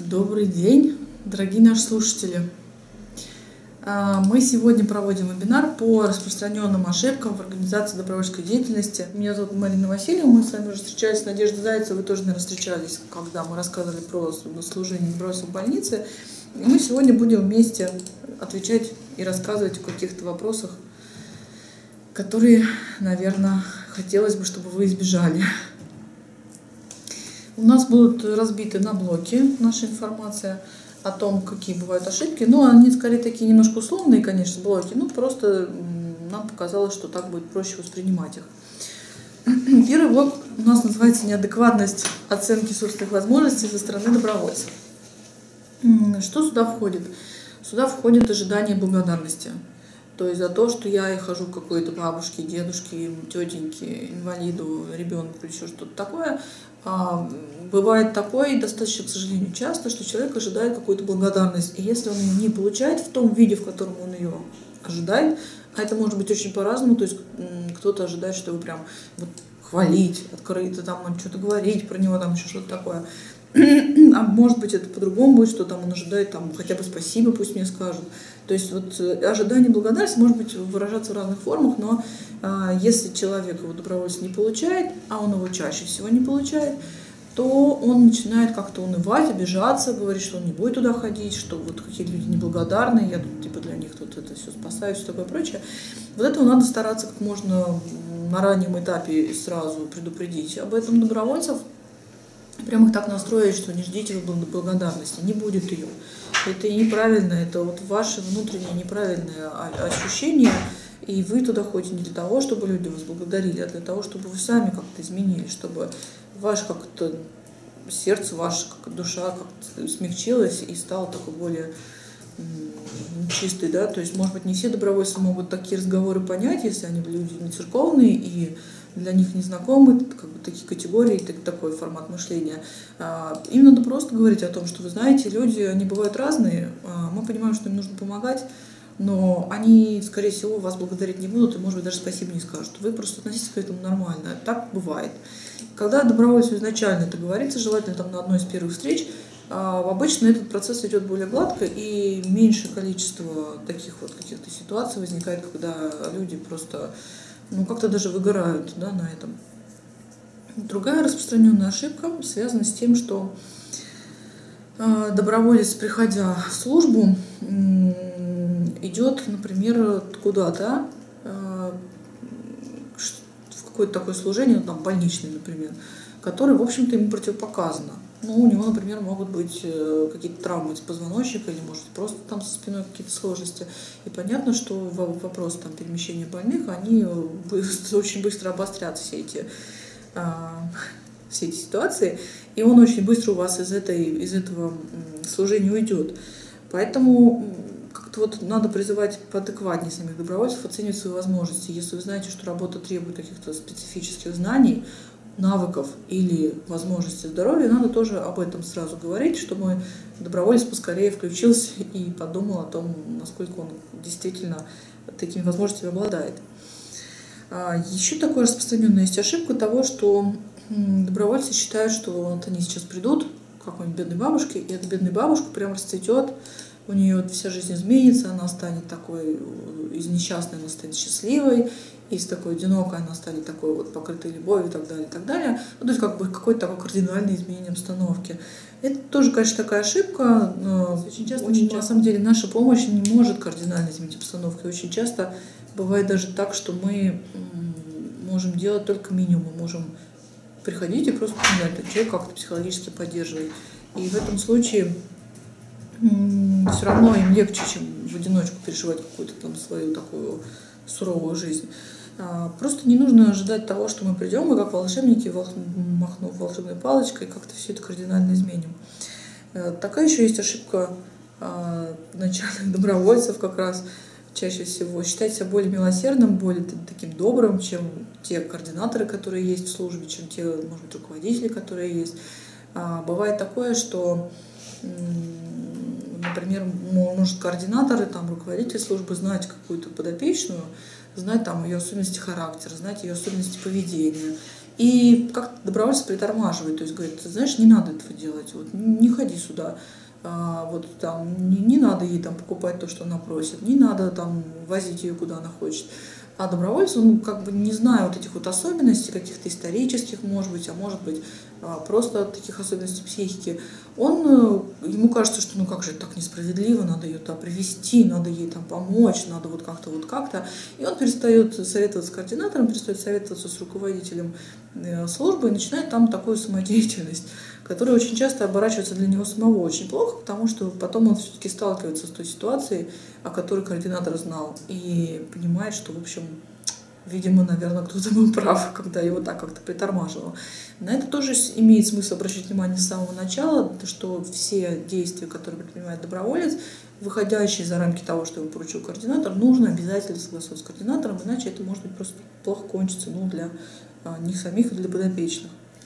Добрый день, дорогие наши слушатели. Мы сегодня проводим вебинар по распространенным ошибкам в организации добровольческой деятельности. Меня зовут Марина Васильева, мы с вами уже встречались с Надеждой Зайцевой, вы тоже, наверное, встречались, когда мы рассказывали про служение добровольцев в больнице. И мы сегодня будем вместе отвечать и рассказывать о каких-то вопросах, которые, наверное, хотелось бы, чтобы вы избежали. У нас будут разбиты на блоки наша информация о том, какие бывают ошибки. Но они скорее такие немножко условные, конечно, блоки. Просто нам показалось, что так будет проще воспринимать их. Первый блок у нас называется «Неадекватность оценки собственных возможностей со стороны добровольцев». Что сюда входит? Сюда входит ожидание благодарности. То есть за то, что я хожу к какой-то бабушке, дедушке, тетеньке, инвалиду, ребенку или еще что-то такое. Бывает такое, и достаточно, к сожалению, часто, что человек ожидает какую-то благодарность. И если он ее не получает в том виде, в котором он ее ожидает, а это может быть очень по-разному, то есть кто-то ожидает, что его прям хвалить, открыто, там что-то говорить про него, там еще что-то такое. А может быть, это по-другому будет, что там он ожидает, там хотя бы спасибо пусть мне скажут. То есть ожидание благодарности может быть выражаться в разных формах, но если человек его добровольец не получает, а он его чаще всего не получает, то он начинает как-то унывать, обижаться, говорить, что он не будет туда ходить, что какие-то люди неблагодарные, я тут для них тут это все спасаю, все такое прочее. Этого надо стараться как можно на раннем этапе сразу предупредить об этом добровольцев. Прям их так настроить, что не ждите вы благодарности, не будет ее. Это неправильно, это ваше внутреннее неправильное ощущение, и вы туда ходите не для того, чтобы люди вас благодарили, а для того, чтобы вы сами как-то изменились, чтобы ваше как-то сердце, ваша душа как-то смягчилась и стала такой более чистой, да. То есть, может быть, не все добровольцы могут такие разговоры понять, если они люди не церковные и для них незнакомы такие категории, такой формат мышления. Им надо просто говорить о том, что вы знаете, люди, они бывают разные, мы понимаем, что им нужно помогать, но они, скорее всего, вас благодарить не будут и, может быть, даже спасибо не скажут. Вы просто относитесь к этому нормально. Так бывает. Когда добровольцу изначально это говорится, желательно на одной из первых встреч, обычно этот процесс идет более гладко, и меньшее количество таких каких-то ситуаций возникает, когда люди просто как-то даже выгорают, да, на этом. Другая распространенная ошибка связана с тем, что доброволец, приходя в службу, идет, например, куда-то в какое-то такое служение, больничное, например, которое, в общем-то, ему противопоказано. У него, например, могут быть какие-то травмы позвоночника или, может, просто со спиной какие-то сложности. И понятно, что вопрос перемещения больных, они очень быстро обострят все эти ситуации, и он очень быстро у вас из этого служения уйдет. Поэтому как-то надо призывать поадекватнее самих добровольцев, оценивать свои возможности. Если вы знаете, что работа требует каких-то специфических знаний, навыков или возможностей здоровья, надо тоже об этом сразу говорить, чтобы доброволец поскорее включился и подумал о том, насколько он действительно такими возможностями обладает. Еще такая распространенная есть ошибка того, что добровольцы считают, что они сейчас придут к какой-нибудь бедной бабушке, и эта бедная бабушка прям расцветет, у нее вся жизнь изменится, она станет такой, из несчастной она станет счастливой, из такой одинокой она станет такой покрытой любовью и так далее, и так далее. То есть какое-то такое кардинальное изменение обстановки. Это тоже, конечно, такая ошибка. Но очень часто, на самом деле, наша помощь не может кардинально изменить обстановку. И очень часто бывает даже так, что мы можем делать только минимум. Мы можем приходить и просто человек как-то психологически поддерживать. И в этом случае все равно им легче, чем в одиночку переживать какую-то свою такую суровую жизнь. Просто не нужно ожидать того, что мы придем и как волшебники, махнув волшебной палочкой, как-то все это кардинально изменим. Такая еще есть ошибка начальных добровольцев как раз чаще всего. Считать себя более милосердным, более таким добрым, чем те координаторы, которые есть в службе, чем те, может быть, руководители, которые есть. Бывает такое, что, например, может координаторы, руководитель службы знать какую-то подопечную, знать ее особенности характера, знать ее особенности поведения. И как-то добровольцы притормаживают, то есть говорят, ты знаешь, не надо этого делать, вот, не ходи сюда, вот там не надо ей там покупать то, что она просит, не надо там возить ее куда она хочет. А добровольец, он как бы не зная вот этих вот особенностей, каких-то исторических, может быть, а может быть, просто таких особенностей психики, ему кажется, что ну как же это так несправедливо, надо ее туда привести, надо ей там помочь, надо вот как-то, вот как-то. И он перестает советоваться с координатором, перестает советоваться с руководителем службы и начинает там такую самодеятельность, которая очень часто оборачивается для него самого очень плохо, потому что потом он все-таки сталкивается с той ситуацией, о которой координатор знал, и понимает, что, в общем, видимо, наверное, кто-то был прав, когда его так как-то притормаживал. На это тоже имеет смысл обращать внимание с самого начала, что все действия, которые предпринимает доброволец, выходящие за рамки того, что ему поручил координатор, нужно обязательно согласовать с координатором, иначе это может быть просто плохо кончиться, ну, для них самих и для подопечных.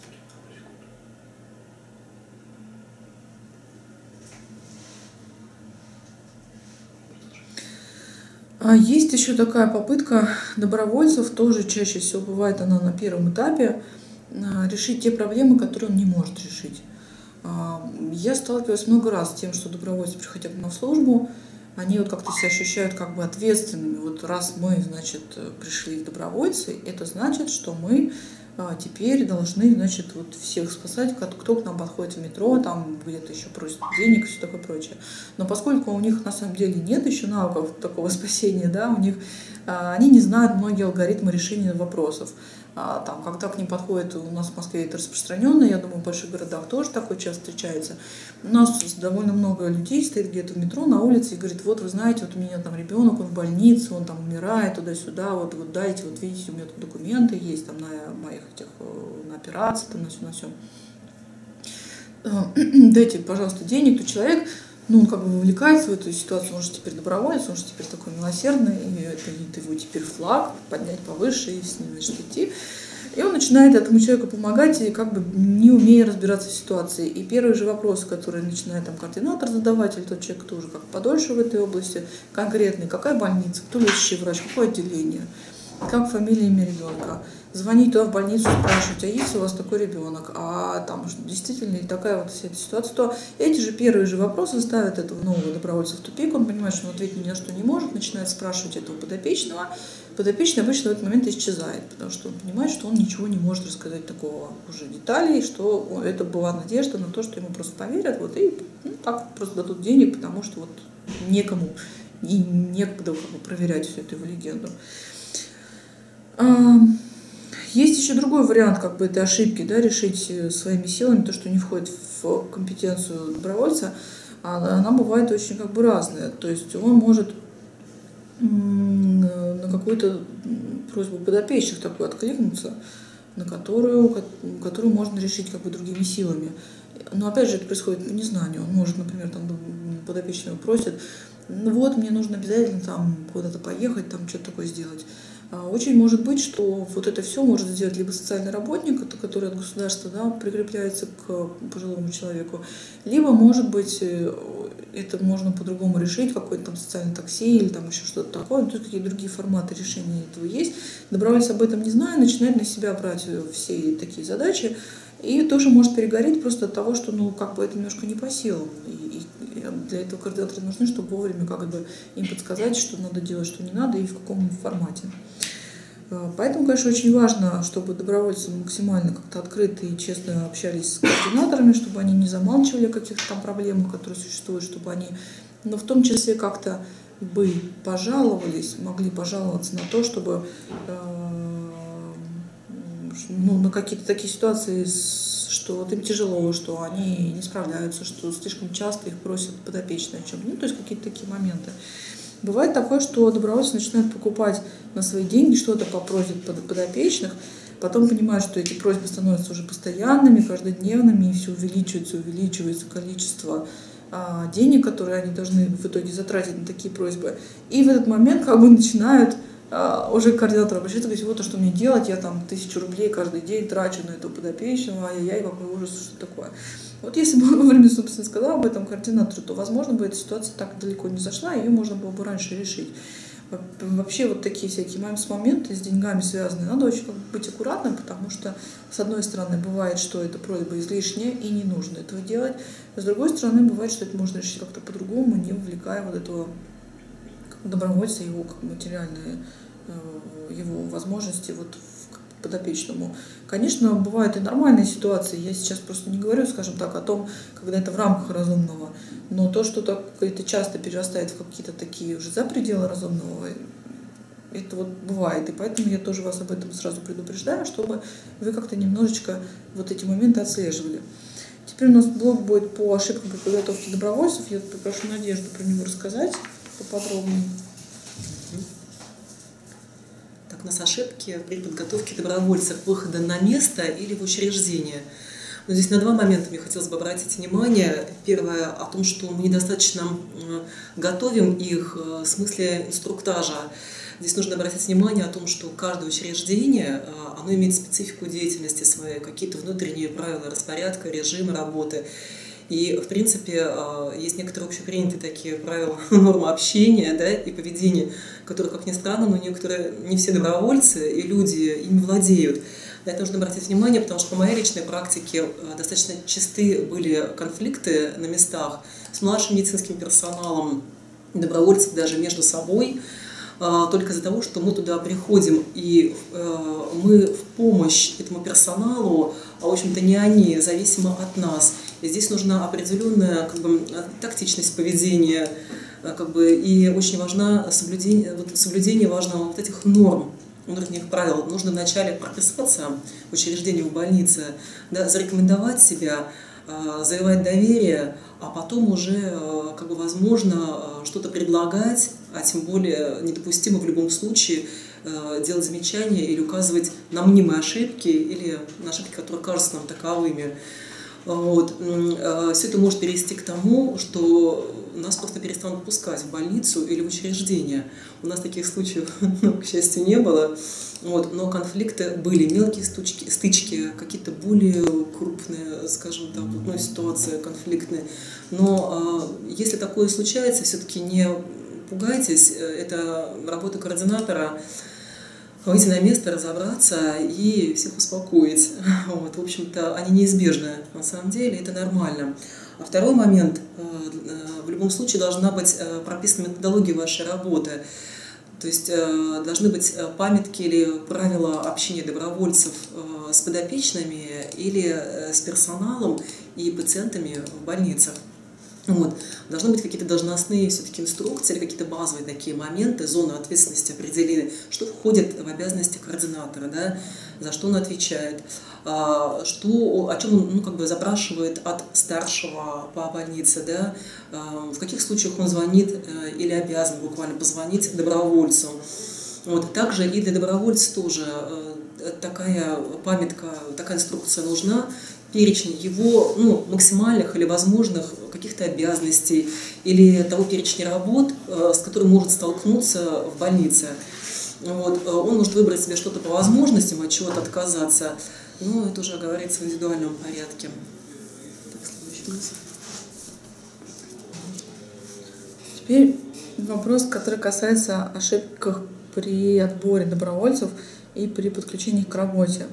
Есть еще такая попытка добровольцев, тоже чаще всего бывает она на первом этапе, решить те проблемы, которые он не может решить. Я сталкивалась много раз с тем, что добровольцы, приходя на службу, они вот как-то себя ощущают как бы ответственными. Вот раз мы, значит, пришли в добровольцы, это значит, что мы теперь должны, значит, вот всех спасать, кто к нам подходит в метро, там где-то еще просит денег и все такое прочее. Но поскольку у них на самом деле нет еще навыков такого спасения, да, они не знают многие алгоритмы решения вопросов. Там, когда к ним подходит, у нас в Москве это распространенно, я думаю, в больших городах тоже такое часто встречается. У нас довольно много людей стоит где-то в метро, на улице и говорит, вот вы знаете, вот у меня там ребенок, он в больнице, он там умирает туда-сюда, вот дайте, вот видите, у меня тут документы есть там на моих этих, на операции, там на все. Дайте, пожалуйста, денег, то человек, ну, он как бы вовлекается в эту ситуацию, он же теперь доброволец, он же теперь такой милосердный, и это его теперь флаг поднять повыше и с ним, значит, идти. И он начинает этому человеку помогать, и как бы не умея разбираться в ситуации. И первый же вопрос, который начинает там координатор задавать, или тот человек, кто уже как подольше в этой области, конкретный, какая больница, кто лечащий врач, какое отделение, как фамилия, имя ребенка. Звонить туда в больницу, спрашивать, а есть у вас такой ребенок, а там действительно такая вот вся эта ситуация, то эти же первые же вопросы ставят этого нового добровольца в тупик, он понимает, что он ответить ни на что не может, начинает спрашивать этого подопечного, подопечный обычно в этот момент исчезает, потому что он понимает, что он ничего не может рассказать такого уже деталей, что это была надежда на то, что ему просто поверят, вот, и так просто дадут денег, потому что вот некому и некогда как бы проверять всю эту его легенду. Есть еще другой вариант как бы этой ошибки, да, решить своими силами то, что не входит в компетенцию добровольца, она бывает очень как бы разная. То есть он может на какую-то просьбу подопечных такую откликнуться, на которую можно решить как бы другими силами. Но опять же это происходит по незнанию. Он может, например, там подопечного просит, ну вот, мне нужно обязательно там куда-то поехать, там что-то такое сделать. Очень может быть, что вот это все может сделать либо социальный работник, который от государства, да, прикрепляется к пожилому человеку, либо, может быть, это можно по-другому решить, какой-то там социальный такси или там еще что-то такое, то есть какие-то другие форматы решения этого есть. Добровольец об этом не зная, начинает на себя брать все такие задачи, и тоже может перегореть просто от того, что, ну, как бы это немножко не по силам. И для этого координаторы нужны, чтобы вовремя как бы им подсказать, что надо делать, что не надо и в каком формате. Поэтому, конечно, очень важно, чтобы добровольцы максимально как-то открыто и честно общались с координаторами, чтобы они не замалчивали о каких-то там проблемах, которые существуют, чтобы они, но в том числе как-то бы пожаловались, могли пожаловаться на то, чтобы на какие-то такие ситуации, что вот им тяжело, что они не справляются, что слишком часто их просят подопечные о чем-то, ну, то есть какие-то такие моменты. Бывает такое, что добровольцы начинают покупать на свои деньги что-то по просьбе подопечных, потом понимают, что эти просьбы становятся уже постоянными, каждодневными, и все увеличивается количество денег, которые они должны в итоге затратить на такие просьбы. И в этот момент как бы начинают уже к координатору обращаться, говорить, вот что мне делать, я там 1000 рублей каждый день трачу на этого подопечного, ай-яй, какой ужас, что такое. Вот если бы он вовремя, собственно, сказал об этом координатору, то, возможно, бы эта ситуация так далеко не зашла, ее можно было бы раньше решить. Вообще вот такие всякие моменты с деньгами связаны. Надо очень быть аккуратным, потому что, с одной стороны, бывает, что эта просьба излишняя и не нужно этого делать. С другой стороны, бывает, что это можно решить как-то по-другому, не вовлекая вот этого добровольца, его как материальные его возможности вот к подопечному. Конечно, бывают и нормальные ситуации. Я сейчас просто не говорю, скажем так, о том, когда это в рамках разумного. Но то, что это часто перерастает в какие-то такие уже за пределы разумного, это вот бывает. И поэтому я тоже вас об этом сразу предупреждаю, чтобы вы как-то немножечко вот эти моменты отслеживали. Теперь у нас блок будет по ошибкам при подготовке добровольцев. Я попрошу Надежду про него рассказать поподробнее. Так, у нас ошибки при подготовке добровольцев выхода на место или в учреждение. Но здесь на два момента мне хотелось бы обратить внимание. Первое о том, что мы недостаточно готовим их в смысле инструктажа. Здесь нужно обратить внимание о том, что каждое учреждение, оно имеет специфику деятельности своей, какие-то внутренние правила распорядка, режимы работы. И, в принципе, есть некоторые общепринятые такие правила, нормы общения, да, и поведения, которые, как ни странно, но некоторые, не все добровольцы и люди ими владеют. На это нужно обратить внимание, потому что по моей личной практике достаточно часты были конфликты на местах с младшим медицинским персоналом, добровольцев даже между собой, только из-за того, что мы туда приходим, и мы в помощь этому персоналу, а в общем-то не они, зависимы от нас. И здесь нужна определенная тактичность поведения, и очень важно соблюдение важно вот этих норм, внутренних правил. Нужно вначале прописаться в учреждении, в больнице, да, зарекомендовать себя, завоевать доверие, а потом уже, возможно, что-то предлагать, а тем более недопустимо в любом случае делать замечания или указывать на мнимые ошибки или на ошибки, которые кажутся нам таковыми. Вот. Все это может привести к тому, что нас просто перестанут пускать в больницу или в учреждение. У нас таких случаев, к счастью, не было. Вот. Но конфликты были, мелкие стычки, какие-то более крупные, скажем так, ситуации конфликтные. Но если такое случается, все-таки не пугайтесь, это работа координатора. Выйти на место, разобраться и всех успокоить. Вот, в общем-то, они неизбежны на самом деле, это нормально. А второй момент, в любом случае должна быть прописана методология вашей работы. То есть должны быть памятки или правила общения добровольцев с подопечными или с персоналом и пациентами в больницах. Вот. Должны быть какие-то должностные все-таки инструкции, какие-то базовые такие моменты, зоны ответственности определены, что входит в обязанности координатора, да, за что он отвечает, о чем он запрашивает от старшего по больнице, да, в каких случаях он звонит или обязан буквально позвонить добровольцу. Вот. Также и для добровольца тоже такая памятка, такая инструкция нужна, перечень его максимальных или возможных каких-то обязанностей или того перечня работ, с которым может столкнуться в больнице. Вот. Он может выбрать себе что-то по возможностям, от чего-то отказаться, но это уже говорится в индивидуальном порядке. Теперь вопрос, который касается ошибок при отборе добровольцев и при подключении к работе.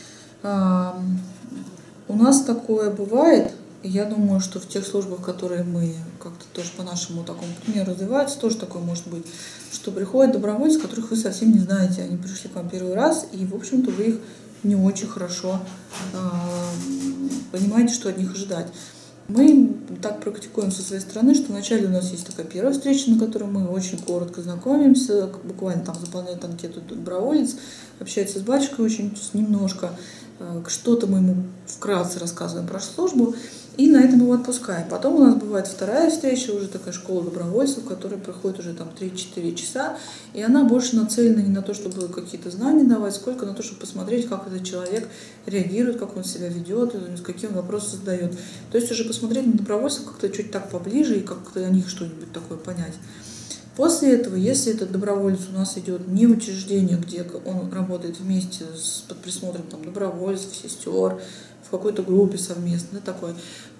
У нас такое бывает, и я думаю, что в тех службах, которые мы как-то тоже по нашему такому примеру развиваются, тоже такое может быть, что приходят добровольцы, которых вы совсем не знаете, они пришли к вам первый раз, и, в общем-то, вы их не очень хорошо понимаете, что от них ожидать. Мы так практикуем со своей стороны, что вначале у нас есть такая первая встреча, на которой мы очень коротко знакомимся, буквально там заполняет анкету доброволец, общается с батюшкой очень немножко, что-то мы ему вкратце рассказываем про службу, и на этом его отпускаем. Потом у нас бывает вторая встреча, уже такая школа добровольцев, которая проходит уже там 3-4 часа, и она больше нацелена не на то, чтобы какие-то знания давать, сколько на то, чтобы посмотреть, как этот человек реагирует, как он себя ведет, какие он вопросы задает. То есть уже посмотреть на добровольцев как-то чуть так поближе и как-то о них что-нибудь такое понять. После этого, если этот доброволец у нас идет не в учреждение, где он работает вместе под присмотром добровольцев, сестер, в какой-то группе совместно, такой,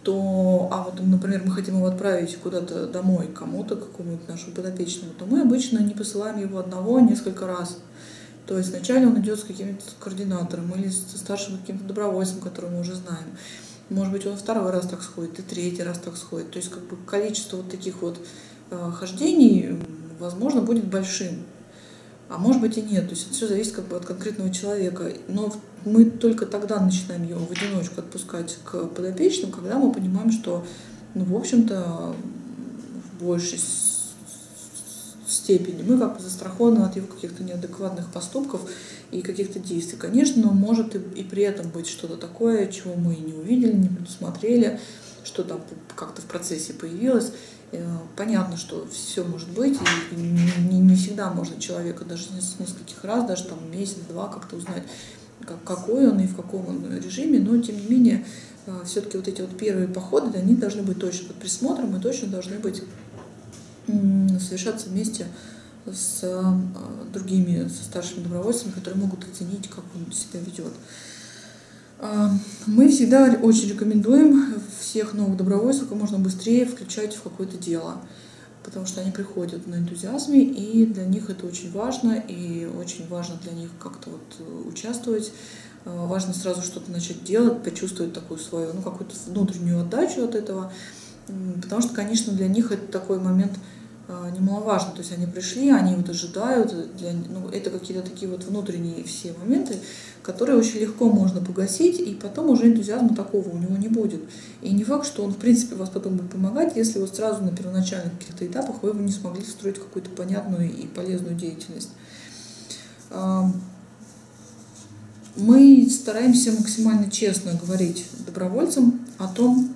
то, а вот, например, мы хотим его отправить куда-то домой, кому-то, какому-нибудь нашему подопечному, то мы обычно не посылаем его одного несколько раз. То есть вначале он идет с каким-то координатором или со старшим каким-то добровольцем, которого мы уже знаем. Может быть, он второй раз так сходит, и третий раз так сходит. То есть как бы количество вот таких вот хождений, возможно, будет большим. А может быть и нет. То есть это все зависит как бы от конкретного человека. Но мы только тогда начинаем его в одиночку отпускать к подопечным, когда мы понимаем, что, ну, в общем-то, в большей степени мы как бы застрахованы от его каких-то неадекватных поступков и каких-то действий. Конечно, может и при этом быть что-то такое, чего мы не увидели, не предусмотрели, что там как-то в процессе появилось. Понятно, что все может быть, и не всегда можно человека даже с нескольких раз, даже там месяц-два как-то узнать, какой он и в каком он режиме, но тем не менее все-таки вот эти вот первые походы, они должны быть точно под присмотром и точно должны быть совершаться вместе с другими, со старшими добровольцами, которые могут оценить, как он себя ведет. Мы всегда очень рекомендуем всех новых добровольцев как можно быстрее включать в какое-то дело, потому что они приходят на энтузиазме, и для них это очень важно, и очень важно для них как-то вот участвовать. Важно сразу что-то начать делать, почувствовать такую свою, ну, какую-то внутреннюю отдачу от этого, потому что, конечно, для них это такой момент немаловажно. То есть они пришли, они вот ожидают, это какие-то такие вот внутренние все моменты, которые очень легко можно погасить, и потом уже энтузиазма такого у него не будет. И не факт, что он, в принципе, вас потом будет помогать, если вот сразу на первоначальных каких-то этапах вы не смогли строить какую-то понятную и полезную деятельность. Мы стараемся максимально честно говорить добровольцам о том,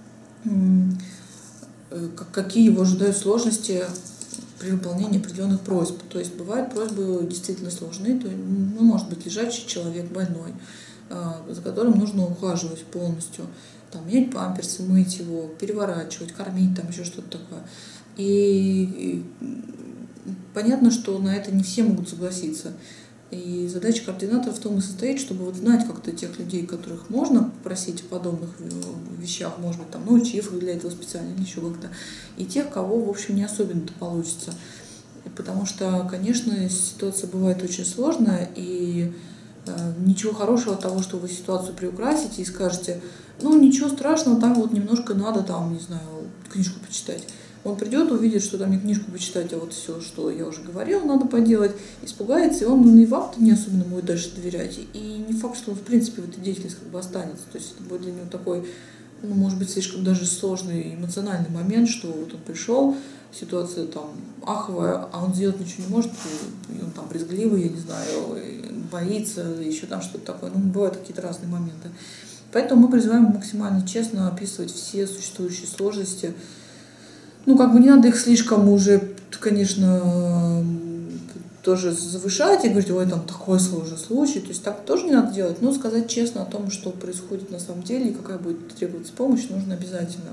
какие его ожидают сложности при выполнении определенных просьб. То есть бывают просьбы действительно сложные, может быть лежачий человек, больной, за которым нужно ухаживать полностью, там, менять памперсы, мыть его, переворачивать, кормить, там еще что-то такое. И понятно, что на это не все могут согласиться. И задача координатора в том и состоит, чтобы вот знать как-то тех людей, которых можно попросить о подобных вещах, может быть, там, научив их для этого специально или еще как-то, и тех, кого, в общем, не особенно-то получится. Потому что, конечно, ситуация бывает очень сложная, и ничего хорошего от того, что вы ситуацию приукрасите и скажете, ну, ничего страшного, там вот немножко надо, там, не знаю, книжку почитать. Он придет, увидит, что там не книжку почитать, а вот все, что я уже говорила, надо поделать, испугается, и он и вам-то не особенно будет дальше доверять. И не факт, что он, в принципе, в этой деятельности как бы останется. То есть это будет для него такой, ну, может быть, слишком даже сложный эмоциональный момент, что вот он пришел, ситуация там аховая, а он сделать ничего не может, и он там брезгливый, я не знаю, боится, еще там что-то такое. Ну, бывают какие-то разные моменты. Поэтому мы призываем максимально честно описывать все существующие сложности. Ну, как бы не надо их слишком уже, конечно, тоже завышать и говорить, ой, там такой сложный случай. То есть так тоже не надо делать, но сказать честно о том, что происходит на самом деле и какая будет требоваться помощь, нужно обязательно.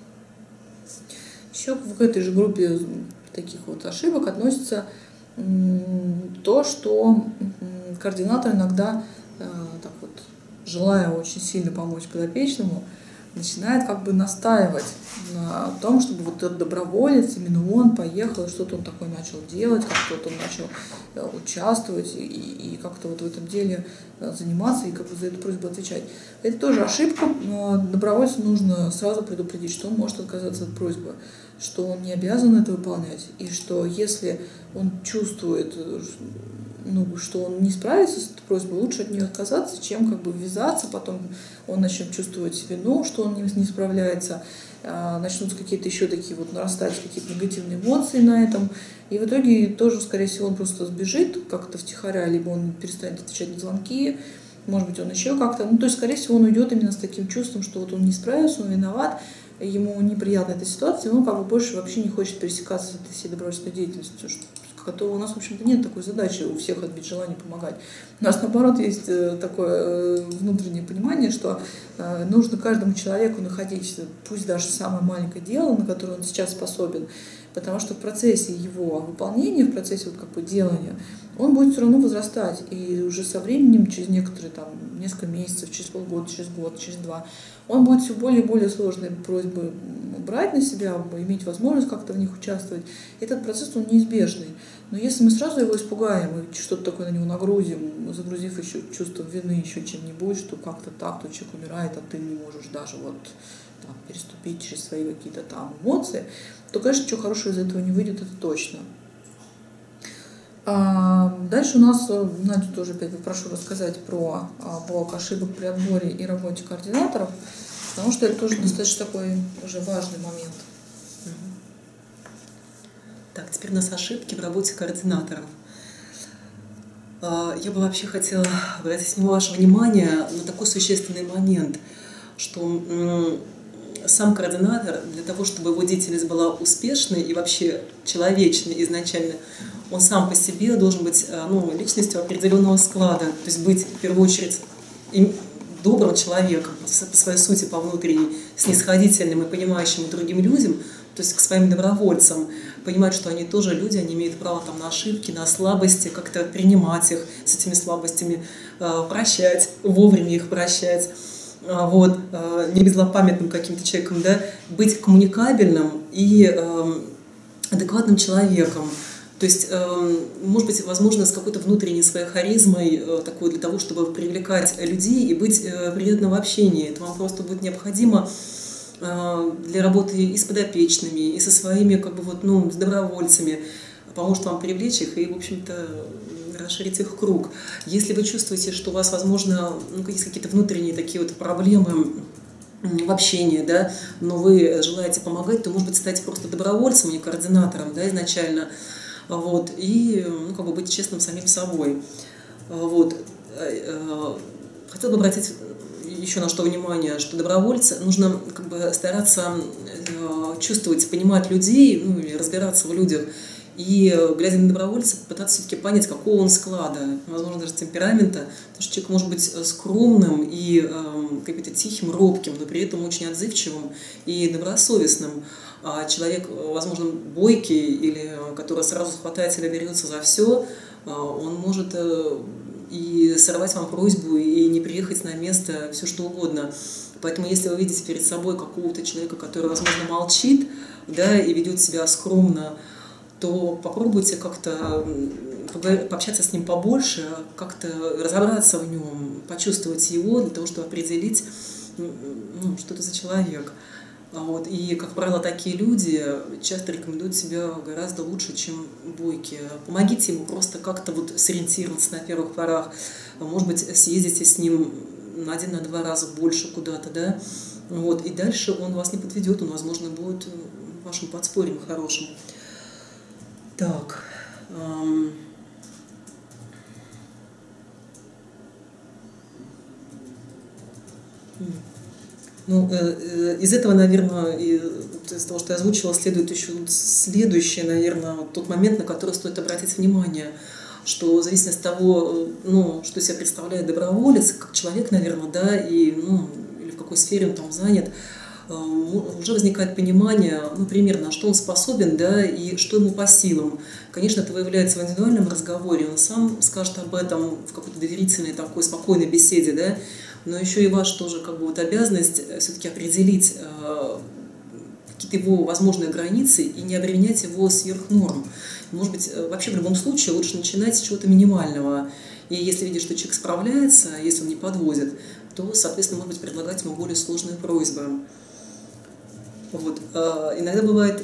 Еще к этой же группе таких вот ошибок относится то, что координатор иногда, так вот, желая очень сильно помочь подопечному, начинает как бы настаивать на том, чтобы вот этот доброволец, именно он поехал, что-то он такое начал делать, как-то вот он начал участвовать и как-то вот в этом деле заниматься и как бы за эту просьбу отвечать. Это тоже ошибка. Добровольцу нужно сразу предупредить, что он может отказаться от просьбы, что он не обязан это выполнять, и что если он чувствует, ну, что он не справится с этой просьбой, лучше от нее отказаться, чем как бы ввязаться, потом он начнет чувствовать вину, что он не справляется, начнутся какие-то еще такие вот нарастать какие-то негативные эмоции на этом, и в итоге тоже, скорее всего, он просто сбежит как-то втихаря, либо он перестанет отвечать на звонки, может быть, он еще как-то, ну, то есть, скорее всего, он уйдет именно с таким чувством, что вот он не справился, он виноват, ему неприятна эта ситуация, и он как бы больше вообще не хочет пересекаться с этой всей добровольческой деятельностью, у нас, в общем-то, нет такой задачи у всех отбить желание помогать. У нас, наоборот, есть такое внутреннее понимание, что нужно каждому человеку находить, пусть даже самое маленькое дело, на которое он сейчас способен, потому что в процессе его выполнения, в процессе вот как бы делания, он будет все равно возрастать. И уже со временем, через некоторые там несколько месяцев, через полгода, через год, через два, он будет все более и более сложные просьбы брать на себя, иметь возможность как-то в них участвовать. Этот процесс, он неизбежный. Но если мы сразу его испугаем и что-то такое на него нагрузим, загрузив еще чувство вины еще чем-нибудь, что как-то так, то человек умирает, а ты не можешь даже вот там переступить через свои какие-то там эмоции, то, конечно, ничего хорошего из этого не выйдет, это точно. Дальше у нас, Надю тоже опять попрошу рассказать про блок ошибок при отборе и работе координаторов, потому что это тоже достаточно такой уже важный момент. Так, теперь у нас ошибки в работе координаторов. Я бы вообще хотела обратить ваше внимание на такой существенный момент, что сам координатор, для того, чтобы его деятельность была успешной и вообще человечной изначально, он сам по себе должен быть личностью определенного склада, то есть быть в первую очередь добрым человеком по своей сути, по внутренней, снисходительным и понимающим другим людям, то есть к своим добровольцам, понимать, что они тоже люди, они имеют право там, на ошибки, на слабости, как-то принимать их с этими слабостями, прощать, вовремя их прощать. Вот, не быть злопамятным каким-то человеком, да, быть коммуникабельным и адекватным человеком. То есть, может быть, возможно, с какой-то внутренней своей харизмой, такой для того, чтобы привлекать людей и быть приятным в общении. Это вам просто будет необходимо для работы и с подопечными, и со своими с добровольцами. Поможет вам привлечь их и, в общем-то, расширить их круг. Если вы чувствуете, что у вас, возможно, есть какие-то внутренние такие вот проблемы в общении, да, но вы желаете помогать, то, может быть, стать просто добровольцем, а не координатором, да, изначально, вот, и быть честным самим собой. Вот. Хотела бы обратить еще на что внимание, что добровольцы нужно стараться чувствовать, понимать людей, и разбираться в людях. И, глядя на добровольца, пытаться все-таки понять, какого он склада, возможно, даже темперамента. Потому что человек может быть скромным и каким-то тихим, робким, но при этом очень отзывчивым и добросовестным. А человек, возможно, бойкий или который сразу хватается или берется за все, он может и сорвать вам просьбу, и не приехать на место, все что угодно. Поэтому, если вы видите перед собой какого-то человека, который, возможно, молчит, да, и ведет себя скромно, то попробуйте как-то пообщаться с ним побольше, как-то разобраться в нем, почувствовать его для того, чтобы определить, что это за человек. Вот. И, как правило, такие люди часто рекомендуют себя гораздо лучше, чем бойкие. Помогите ему просто как-то сориентироваться на первых порах. Может быть, съездите с ним на 1-2 раза больше куда-то, да? Вот. И дальше он вас не подведет, он, возможно, будет вашим подспорьем хорошим. Так. Из этого, наверное, из того, что я озвучила, следует еще следующее, наверное, тот момент, на который стоит обратить внимание, что в зависимости от того, что из себя представляет доброволец, как человек, наверное, да, и, или в какой сфере он там занят, уже возникает понимание, примерно, на что он способен, да, и что ему по силам. Конечно, это выявляется в индивидуальном разговоре, он сам скажет об этом в какой-то доверительной, такой спокойной беседе, да, но еще и ваша тоже обязанность все-таки определить какие-то его возможные границы и не обременять его сверх норм. Может быть, вообще в любом случае лучше начинать с чего-то минимального. И если видишь, что человек справляется, если он не подводит, то, соответственно, может быть, предлагать ему более сложные просьбы. Вот. Иногда бывает,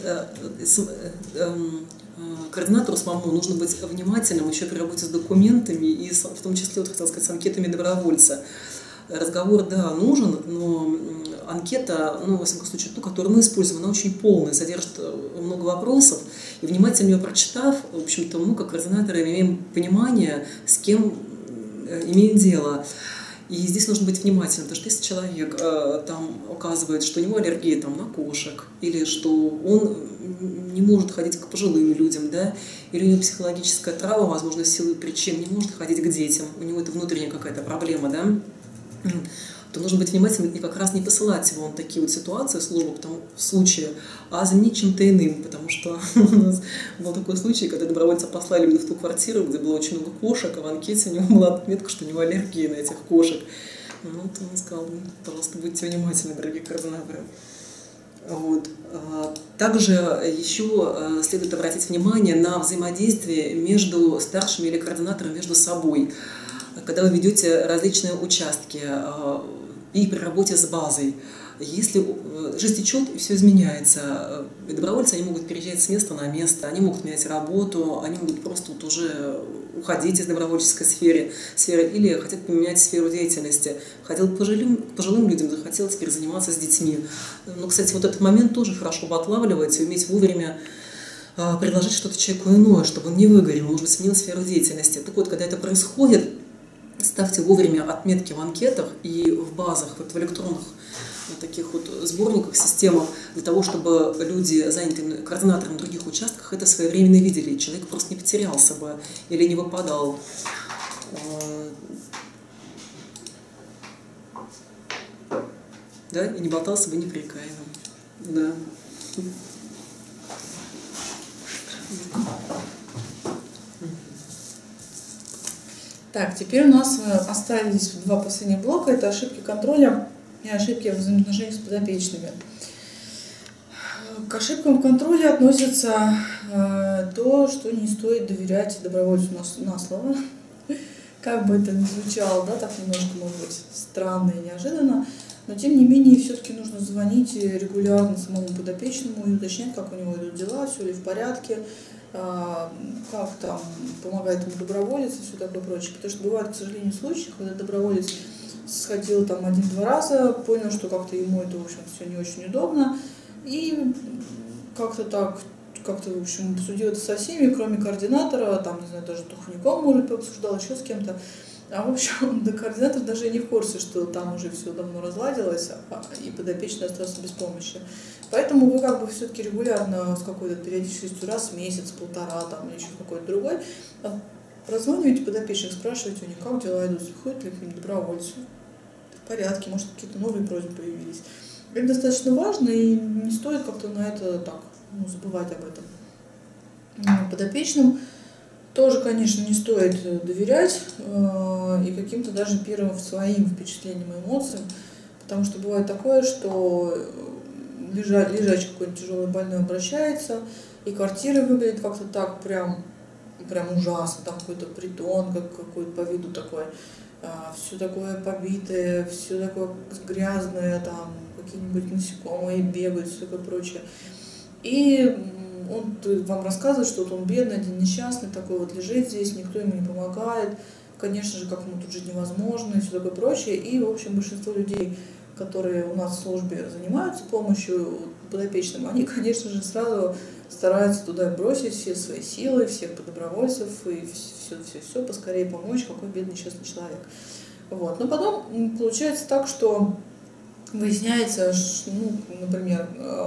координатору самому нужно быть внимательным еще при работе с документами и в том числе, хотела сказать, с анкетами добровольца. Разговор, да, нужен, но анкета, во всяком случае, ту, которую мы используем, она очень полная, содержит много вопросов. И внимательно ее прочитав, в общем-то, мы, как координаторы, имеем понимание, с кем имеем дело. И здесь нужно быть внимательным, потому что если человек там указывает, что у него аллергия на кошек, или что он не может ходить к пожилым людям, да, или у него психологическая травма, возможно, в силу причин, не может ходить к детям, у него это внутренняя какая-то проблема, да, то нужно быть внимательным и как раз не посылать его на такие вот ситуации в службу, в случае, а заменить чем-то иным, потому что у нас был такой случай, когда добровольца послали именно в ту квартиру, где было очень много кошек, а в анкете у него была отметка, что у него аллергия на этих кошек. Ну, то он сказал: пожалуйста, будьте внимательны, дорогие координаторы. Вот. Также еще следует обратить внимание на взаимодействие между старшими или координаторами между собой, когда вы ведете различные участки и при работе с базой. Если жизнь течет и все изменяется, добровольцы они могут переезжать с места на место, они могут менять работу, они могут просто вот уже уходить из добровольческой сферы или хотят поменять сферу деятельности. Хотел к пожилым людям, захотел теперь заниматься с детьми. Но, кстати, вот этот момент тоже хорошо бы отлавливать и уметь вовремя предложить что-то человеку иное, чтобы он не выгорел, может быть, сменил сферу деятельности. Так вот, когда это происходит, ставьте вовремя отметки в анкетах и в базах, в электронных таких вот сборниках, системах, для того, чтобы люди, занятые координатором в других участках, это своевременно видели, и человек просто не потерялся бы или не выпадал. Да, и не болтался бы неприкаянным. Да. Так, теперь у нас остались два последних блока. Это ошибки контроля и ошибки в взаимоотношениях с подопечными. К ошибкам контроля относится то, что не стоит доверять добровольцу на слово. Как бы это ни звучало, да, так немножко, может быть, странно и неожиданно, но тем не менее все-таки нужно звонить регулярно самому подопечному и уточнять, как у него идут дела, все ли в порядке, как там помогает ему доброволец и все такое прочее. Потому что бывают, к сожалению, случаи, когда доброволец сходил там 1-2 раза, понял, что как-то ему это, в общем, все не очень удобно, и как-то так, в общем, обсудил это со всеми, кроме координатора, там, не знаю, даже духовником, может, обсуждал, еще с кем-то. А в общем, да, координатор даже не в курсе, что там уже все давно разладилось, и подопечный остался без помощи. Поэтому вы как бы все-таки регулярно с какой-то периодичностью, раз в месяц, полтора, там, или еще какой-то другой, прозваниваете подопечных, спрашиваете у них, как дела идут, ходят ли к ним добровольцы, в порядке, может, какие-то новые просьбы появились. Это достаточно важно, и не стоит как-то на это так, забывать об этом. Подопечным тоже, конечно, не стоит доверять и каким-то даже первым своим впечатлениям и эмоциям, потому что бывает такое, что лежачий какой-нибудь тяжелый больной обращается, и квартира выглядит как-то так прям ужасно, там какой-то притон, какой-то по виду такой, все такое побитое, все такое грязное, там какие-нибудь насекомые бегают, все такое прочее. И он вам рассказывает, что вот он бедный, один несчастный, такой вот лежит здесь, никто ему не помогает, конечно же, как ему тут жить невозможно и все такое прочее. И, в общем, большинство людей, которые у нас в службе занимаются помощью подопечным, они, конечно же, сразу стараются туда бросить все свои силы, всех добровольцев и все поскорее помочь, какой бедный несчастный человек. Вот. Но потом получается так, что выясняется, например,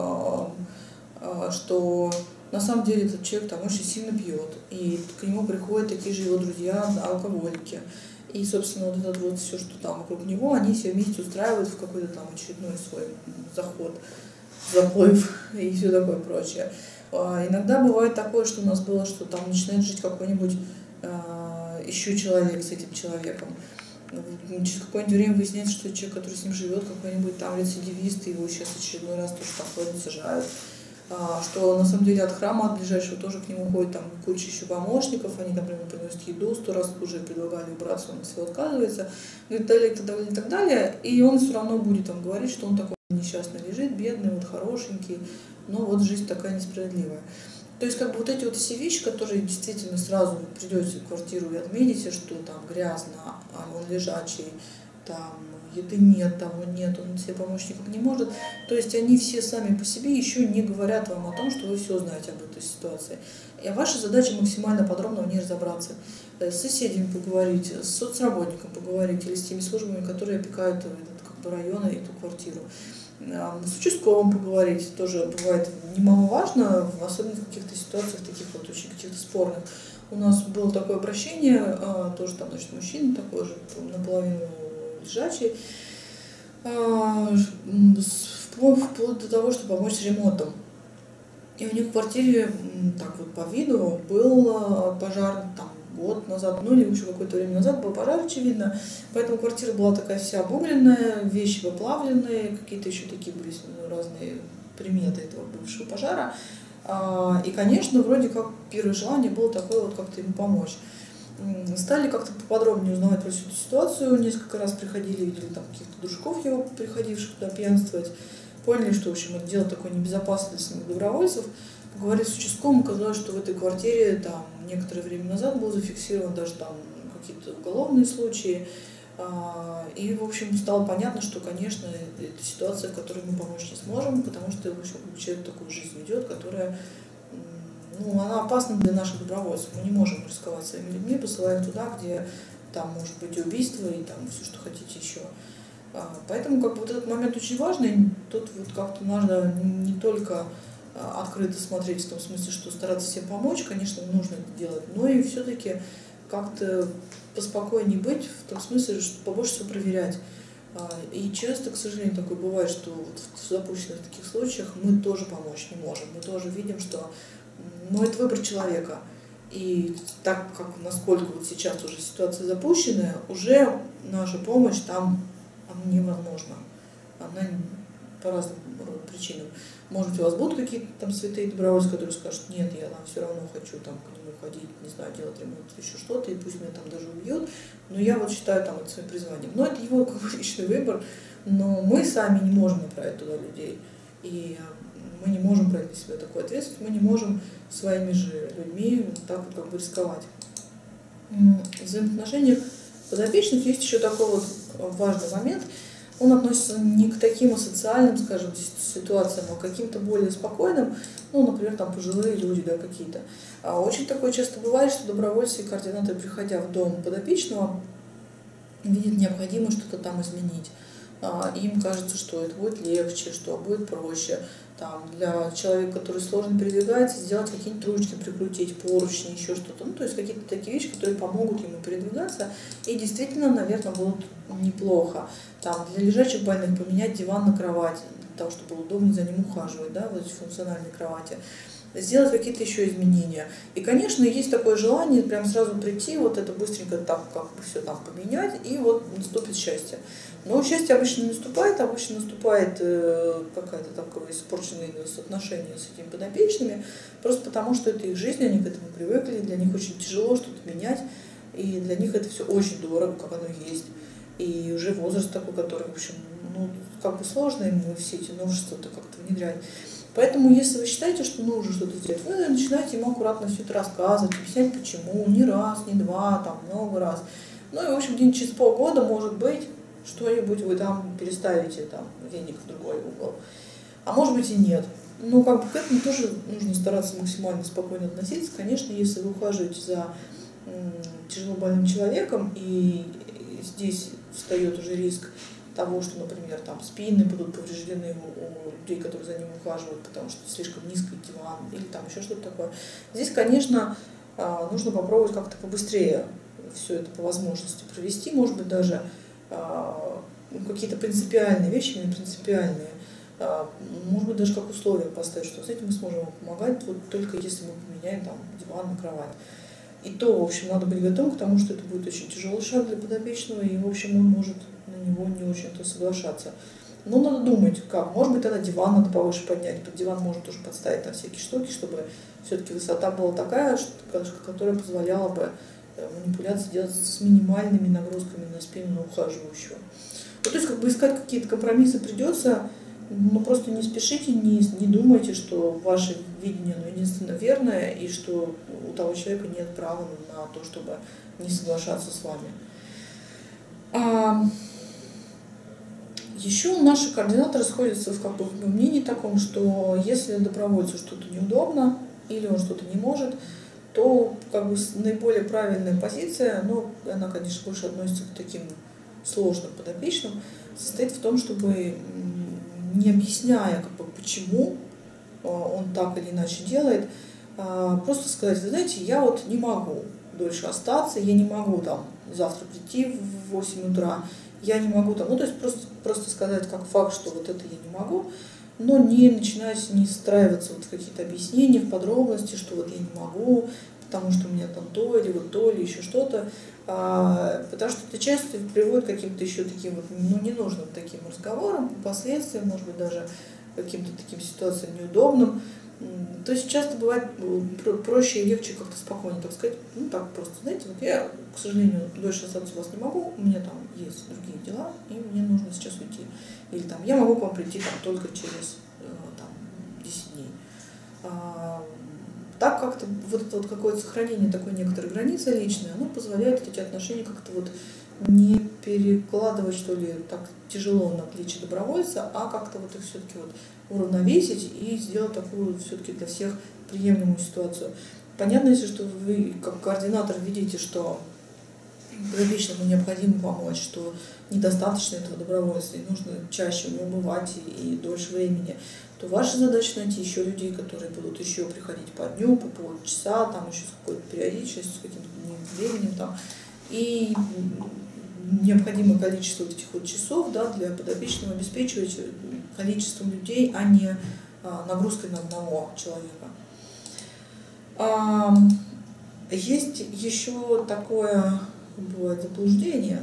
что на самом деле этот человек там очень сильно пьет, и к нему приходят такие же его друзья, алкоголики. И, собственно, вот это вот все, что там вокруг него, они все вместе устраивают в какой-то там очередной свой заход, заплыв и все такое прочее. Иногда бывает такое, что у нас было, что там начинает жить какой-нибудь еще человек с этим человеком. Через какое-нибудь время выясняется, что человек, который с ним живет, какой-нибудь там рецидивист, его сейчас очередной раз тоже там ходят, сажают. Что на самом деле от храма, от ближайшего, тоже к нему ходит там куча еще помощников, они, например, приносят еду, 100 раз уже предлагали убраться, он все отказывается, и так далее, и так далее, и так далее. И он все равно будет там говорить, что он такой несчастный лежит, бедный, вот хорошенький, но вот жизнь такая несправедливая. То есть, как бы вот эти вот все вещи, которые действительно сразу придете в квартиру и отметите, что там грязно, а он лежачий, там еды нет, того нет, он себе помочь никак не может. То есть они все сами по себе еще не говорят вам о том, что вы все знаете об этой ситуации. И ваша задача максимально подробно в ней разобраться. С соседями поговорить, с соцработником поговорить или с теми службами, которые опекают этот как бы район и эту квартиру. С участковым поговорить тоже бывает немаловажно, особенно в каких-то ситуациях таких вот очень каких-то спорных. У нас было такое обращение, тоже там, значит, мужчина такой же, наполовину лежачий, вплоть до того, чтобы помочь с ремонтом. И у них в квартире, так вот по виду, был пожар там год назад, ну или еще какое-то время назад был пожар, очевидно. Поэтому квартира была такая вся обугленная, вещи поплавленные, какие-то еще такие были разные приметы этого бывшего пожара. И, конечно, вроде как первое желание было такое вот как-то ему помочь. Стали как-то поподробнее узнавать про всю эту ситуацию. Несколько раз приходили, видели там каких-то дружков его, приходивших туда пьянствовать. Поняли, что, в общем, это дело такое небезопасное для самих добровольцев. Поговорили с участковым, оказалось, что в этой квартире там некоторое время назад был зафиксирован даже там какие-то уголовные случаи. И, в общем, стало понятно, что, конечно, это ситуация, в которой мы помочь не сможем, потому что, в общем, человек такую жизнь ведет, которая, ну, она опасна для наших добровольцев. Мы не можем рисковать своими людьми, посылая их туда, где там может быть и убийство, и там все, что хотите еще. Поэтому как бы вот этот момент очень важный. Тут вот как-то надо не только открыто смотреть в том смысле, что стараться всем помочь, конечно, нужно это делать, но и все-таки как-то поспокойнее быть, в том смысле, что побольше всего проверять. И часто, к сожалению, такое бывает, что вот в запущенных таких случаях мы тоже помочь не можем. Мы тоже видим, что это выбор человека. И так как насколько вот сейчас уже ситуация запущенная, уже наша помощь там она невозможна. Она по разным причинам. Может быть, у вас будут какие-то там святые добровольцы, которые скажут, нет, я там все равно хочу там к нему ходить, не знаю, делать ремонт, еще что-то, и пусть меня там даже убьют, но я вот считаю там это своим призванием. Но это его как бы личный выбор, но мы сами не можем направить туда людей. И мы не можем брать на себя такую ответственность, мы не можем своими же людьми так вот как бы рисковать. В взаимоотношениях подопечных есть еще такой вот важный момент. Он относится не к таким асоциальным, скажем, ситуациям, а к каким-то более спокойным, ну, например, там пожилые люди, да, какие-то. Очень такое часто бывает, что добровольцы и координаторы, приходя в дом подопечного, видят необходимость что-то там изменить. Им кажется, что это будет легче, что будет проще. Там, для человека, который сложно передвигается, сделать какие-нибудь ручки, прикрутить, поручни, еще что-то. Ну, то есть какие-то такие вещи, которые помогут ему передвигаться и действительно, наверное, будут неплохо. Там, для лежачих больных поменять диван на кровать, для того, чтобы было удобнее за ним ухаживать, да, вот эти функциональные кровати. Сделать какие-то еще изменения. И, конечно, есть такое желание прям сразу прийти, вот это быстренько там как бы все там поменять, и вот наступит счастье. Но счастье обычно не наступает, какое-то такое испорченное отношение с этими подопечными, просто потому что это их жизнь, они к этому привыкли, для них очень тяжело что-то менять, и для них это все очень дорого, как оно есть. И уже возраст такой, который, в общем, ну, как бы сложно ему все эти новшества-то как-то внедрять. Поэтому, если вы считаете, что нужно что-то сделать, вы начинаете ему аккуратно все это рассказывать, объяснять почему, не раз, не два, там, много раз. Ну и, в общем, где-нибудь через полгода, может быть, что-нибудь вы там переставите, там, веник в другой угол. А может быть и нет. Но как бы к этому тоже нужно стараться максимально спокойно относиться. Конечно, если вы ухаживаете за тяжело больным человеком, и здесь встает уже риск того, что, например, там спины будут повреждены у людей, которые за ним ухаживают, потому что слишком низкий диван или там еще что-то такое. Здесь, конечно, нужно попробовать как-то побыстрее все это по возможности провести, может быть, даже какие-то принципиальные вещи, именно принципиальные, может быть, даже как условие поставить, что с этим мы сможем вам помогать, вот только если мы поменяем там диван на кровать. И то, в общем, надо быть готовым к тому, что это будет очень тяжелый шаг для подопечного, и, в общем, он может на него не очень-то соглашаться. Но надо думать, как. Может быть, тогда диван надо повыше поднять, под диван можно тоже подставить на всякие штуки, чтобы все-таки высота была такая, которая позволяла бы манипуляции делать с минимальными нагрузками на спину на ухаживающего. Ну, то есть, как бы искать какие-то компромиссы придется, но просто не спешите, не думайте, что ваше видение единственно верное, и что у того человека нет права на то, чтобы не соглашаться с вами. Еще наши координаторы сходятся в мнении таком, что если добровольцу что-то неудобно или он что-то не может, то как бы наиболее правильная позиция, но она, конечно, больше относится к таким сложным подопечным, состоит в том, чтобы, не объясняя, как бы, почему он так или иначе делает, просто сказать: вы знаете, я вот не могу, дольше остаться, я не могу там завтра прийти в 8 утра, я не могу там, ну то есть просто сказать как факт, что вот это я не могу, но не начинать не встраиваться вот в какие-то объяснения, в подробности, что вот я не могу, потому что у меня там то или вот то, или еще что-то. Потому что это часто приводит к каким-то еще таким вот, ну, ненужным таким разговорам, последствиям, может быть, даже каким-то таким ситуациям неудобным. То есть часто бывает проще и легче как-то спокойнее, так сказать, ну так просто, знаете, вот я, к сожалению, дольше остаться у вас не могу, у меня там есть другие дела, и мне нужно сейчас уйти. Или там я могу к вам прийти там только через там, 10 дней. Так как-то вот это вот какое-то сохранение такой некоторой границы личной, оно позволяет эти отношения как-то вот не перекладывать, что ли, так тяжело на плечи добровольца, а как-то вот их все-таки вот уравновесить и сделать такую все-таки для всех приемлемую ситуацию. Понятно, если что вы как координатор видите, что подопечному необходимо помочь, что недостаточно этого добровольства, и нужно чаще у него бывать и дольше времени, то ваша задача найти еще людей, которые будут еще приходить по дню, по полчаса, там еще с какой-то периодичностью, с каким-то временем там. И необходимое количество этих вот часов, да, для подопечного обеспечивать количеством людей, а не нагрузкой на одного человека. Есть еще такое бывает заблуждение,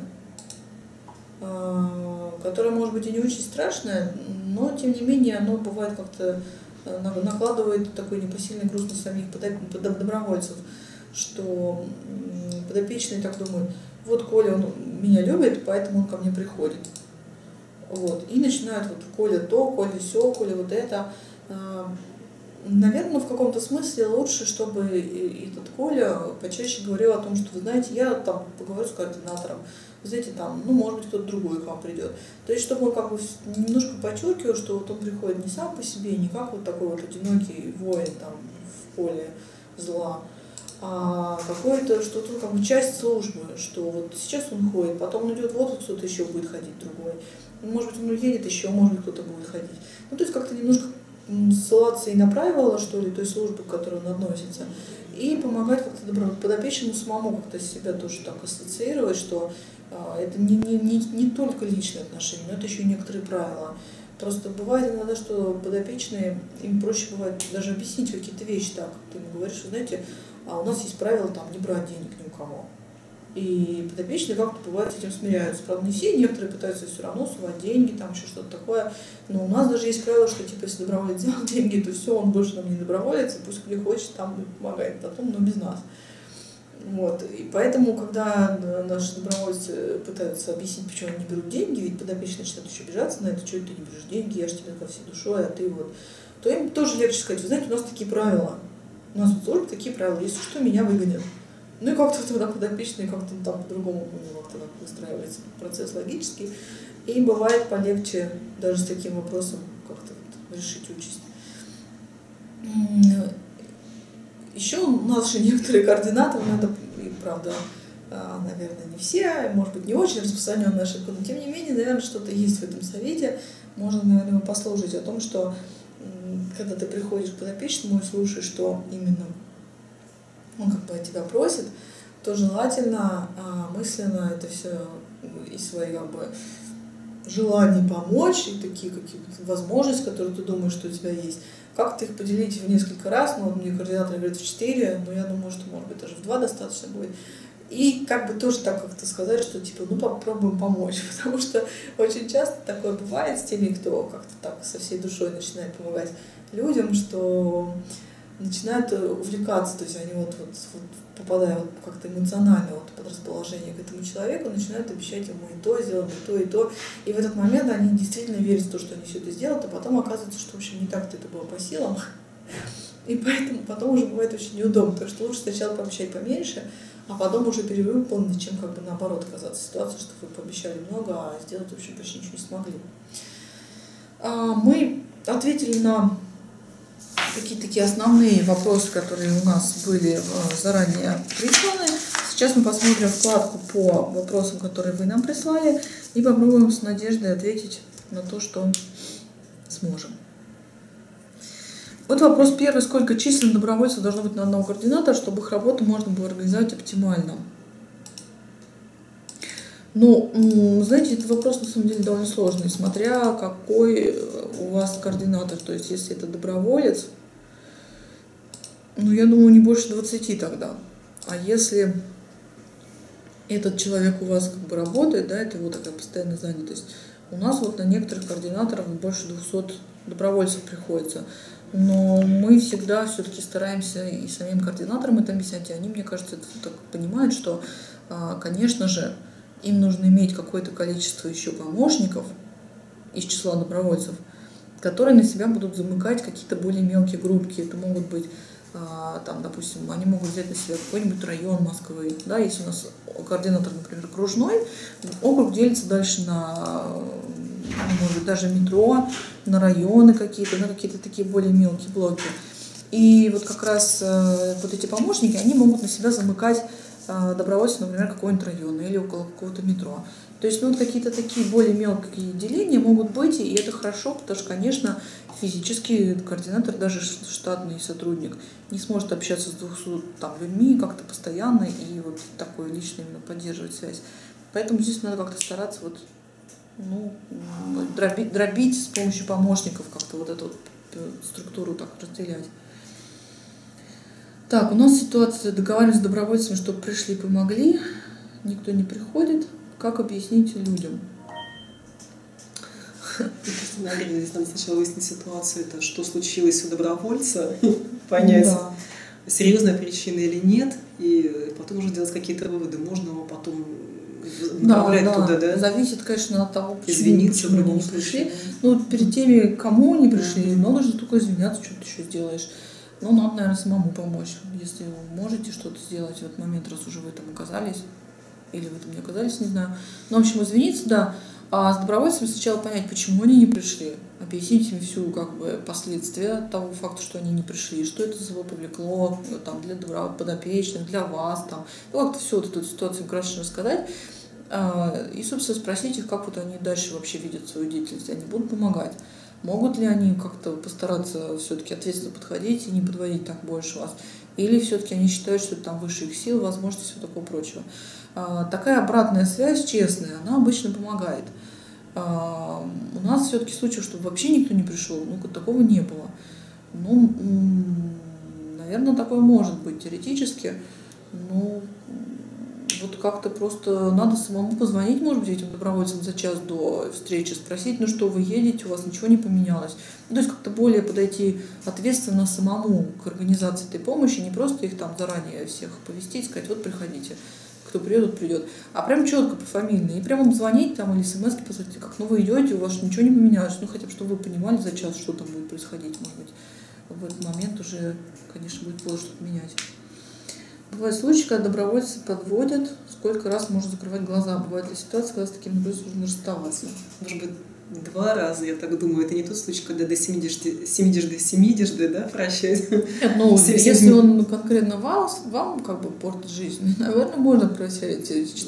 которое может быть и не очень страшное, но тем не менее оно бывает как-то накладывает такой непосильный груз на самих добровольцев, что подопечные так думают, вот Коля, он меня любит, поэтому он ко мне приходит. Вот. И начинают вот Коля то, Коля сё, Коля вот это. Наверное, в каком-то смысле лучше, чтобы этот Коля почаще говорил о том, что, вы знаете, я там поговорю с координатором, вы знаете, там, ну, может быть, кто-то другой к вам придет. То есть, чтобы он как бы немножко подчеркивал, что вот он приходит не сам по себе, не как вот такой вот одинокий воин там в поле зла, а какое-то что-то, как бы часть службы, что вот сейчас он ходит, потом он идет в отпуск, кто-то еще будет ходить другой. Может быть, он уедет еще, может быть, кто-то будет ходить. Ну, то есть как-то немножко ссылаться и на правила, что ли, той службы, к которой он относится, и помогать как-то подопечному самому как-то себя тоже так ассоциировать, что это не только личные отношения, но это еще и некоторые правила. Просто бывает иногда, что подопечные, им проще бывает даже объяснить какие-то вещи так. Ты ему говоришь, что, знаете, у нас есть правило там не брать денег ни у кого. И подопечные как-то бывает с этим смиряются. Правда, не все, некоторые пытаются все равно сувать деньги, там еще что-то такое. Но у нас даже есть правило, что типа если доброволец взял деньги, то все, он больше нам не доброволец, и пусть где хочет, там помогает потом, но без нас. Вот. И поэтому, когда наши добровольцы пытаются объяснить, почему они не берут деньги, ведь подопечные начинают еще обижаться на это, что ты не берешь деньги, я же тебе ко всей душой, а ты вот, то им тоже легче сказать, вы знаете, у нас такие правила, у нас в службе такие правила, если что, меня выгонят. Ну и как-то тогда подопечные как-то там по-другому как-то выстраивается процесс логический. И бывает полегче даже с таким вопросом как-то вот решить участь. Еще наши некоторые координаторы, ну это, правда, наверное, не все, может быть, не очень распространенная ошибка, но тем не менее, наверное, что-то есть в этом совете. Можно, наверное, послушать о том, что когда ты приходишь к подопечному и слушаешь, что именно он как бы от тебя просит, то желательно мысленно это все и свои как бы желания помочь, и такие какие-то возможности, которые ты думаешь, что у тебя есть, как-то их поделить в несколько раз, ну, вот мне координатор говорит в 4, но я думаю, что, может быть, даже в 2 достаточно будет. И как бы тоже так как-то сказать, что типа, ну попробуем помочь, потому что очень часто такое бывает с теми, кто как-то так со всей душой начинает помогать людям, что начинают увлекаться, то есть они вот попадая вот как-то эмоционально вот под расположение к этому человеку, начинают обещать ему и то сделать, и то, и то. И в этот момент они действительно верят в то, что они все это сделают, а потом оказывается, что в общем не так-то это было по силам. И поэтому потом уже бывает очень неудобно, потому что лучше сначала пообещать поменьше, а потом уже перевыполнить, чем как бы наоборот оказаться в ситуации, что вы пообещали много, а сделать в общем почти ничего не смогли. Мы ответили на какие-то такие основные вопросы, которые у нас были заранее присланы. Сейчас мы посмотрим вкладку по вопросам, которые вы нам прислали, и попробуем с Надеждой ответить на то, что сможем. Вот вопрос первый. Сколько численно добровольцев должно быть на одного координатора, чтобы их работу можно было организовать оптимально? Ну, знаете, этот вопрос на самом деле довольно сложный, смотря какой у вас координатор. То есть, если это доброволец, ну, я думаю, не больше 20 тогда. А если этот человек у вас как бы работает, да, это его такая постоянная занятость. У нас вот на некоторых координаторов больше 200 добровольцев приходится. Но мы всегда все-таки стараемся и самим координаторам это объяснять, и они, мне кажется, это так понимают, что, конечно же, им нужно иметь какое-то количество еще помощников из числа добровольцев, которые на себя будут замыкать какие-то более мелкие группки. Это могут быть, там, допустим, они могут взять на себя какой-нибудь район Москвы. Да, если у нас координатор, например, окружной, округ делится дальше на, может быть, даже метро, на районы какие-то, на какие-то такие более мелкие блоки. И вот как раз вот эти помощники, они могут на себя замыкать добровольцев, например, какого-нибудь района или около какого-то метро. То есть, ну, вот какие-то такие более мелкие деления могут быть, и это хорошо, потому что, конечно, физически координатор, даже штатный сотрудник, не сможет общаться с 200 там, людьми как-то постоянно и вот такой лично именно поддерживать связь. Поэтому здесь надо как-то стараться вот, ну, дробить с помощью помощников, как-то вот эту вот структуру так разделять. Так, у нас ситуация, договаривались с добровольцами, чтобы пришли и помогли, никто не приходит. Как объяснить людям? Здесь надо сначала выяснить ситуацию, это что случилось у добровольца, понять, Да. серьезная причина или нет, и потом уже делать какие-то выводы. Можно его потом направлять туда, да? Зависит, конечно, от того, Извиниться в почему любом они не пришли. случае. Ну, вот перед теми, кому они пришли, но нужно только извиняться, что ты еще сделаешь. Ну, надо, наверное, самому помочь. Если вы можете что-то сделать в этот момент, раз уже в этом оказались, или в этом не оказались, не знаю. Ну, в общем, извиниться, да. А с добровольцами сначала понять, почему они не пришли. Объяснить им всю как бы последствия того факта, что они не пришли, что это за собой повлекло там, для подопечных, для вас. Там. Ну, как-то всю вот эту ситуацию красочно рассказать. И, собственно, спросить их, как вот они дальше вообще видят свою деятельность. Они будут помогать. Могут ли они как-то постараться все-таки ответственно подходить и не подводить так больше вас? Или все-таки они считают, что это там выше их сил, возможностей, все такого прочего? Такая обратная связь, честная, она обычно помогает. У нас все-таки случаев, чтобы вообще никто не пришел, ну, такого не было. Ну, наверное, такое может быть теоретически, но вот как-то просто надо самому позвонить, может быть, этим добровольцам за час до встречи, спросить, ну что, вы едете, у вас ничего не поменялось. Ну, то есть как-то более подойти ответственно самому к организации этой помощи, не просто их там заранее всех оповестить, сказать, вот приходите, кто придет, придет, а прям четко пофамильно. И прямо звонить там или смс-ки послать, как, ну вы идете, у вас ничего не поменялось, ну хотя бы, чтобы вы понимали за час, что там будет происходить, может быть. В этот момент уже, конечно, будет поздно что-то менять. Бывают случаи, когда добровольцы подводят, сколько раз можно закрывать глаза. Бывает ли ситуация, когда с таким добровольцем нужно расставаться? Может быть, 2 раза, я так думаю. Это не тот случай, когда до 70, да, прощать. Нет, ну, если он конкретно вам как бы портит жизнь, наверное, можно прощать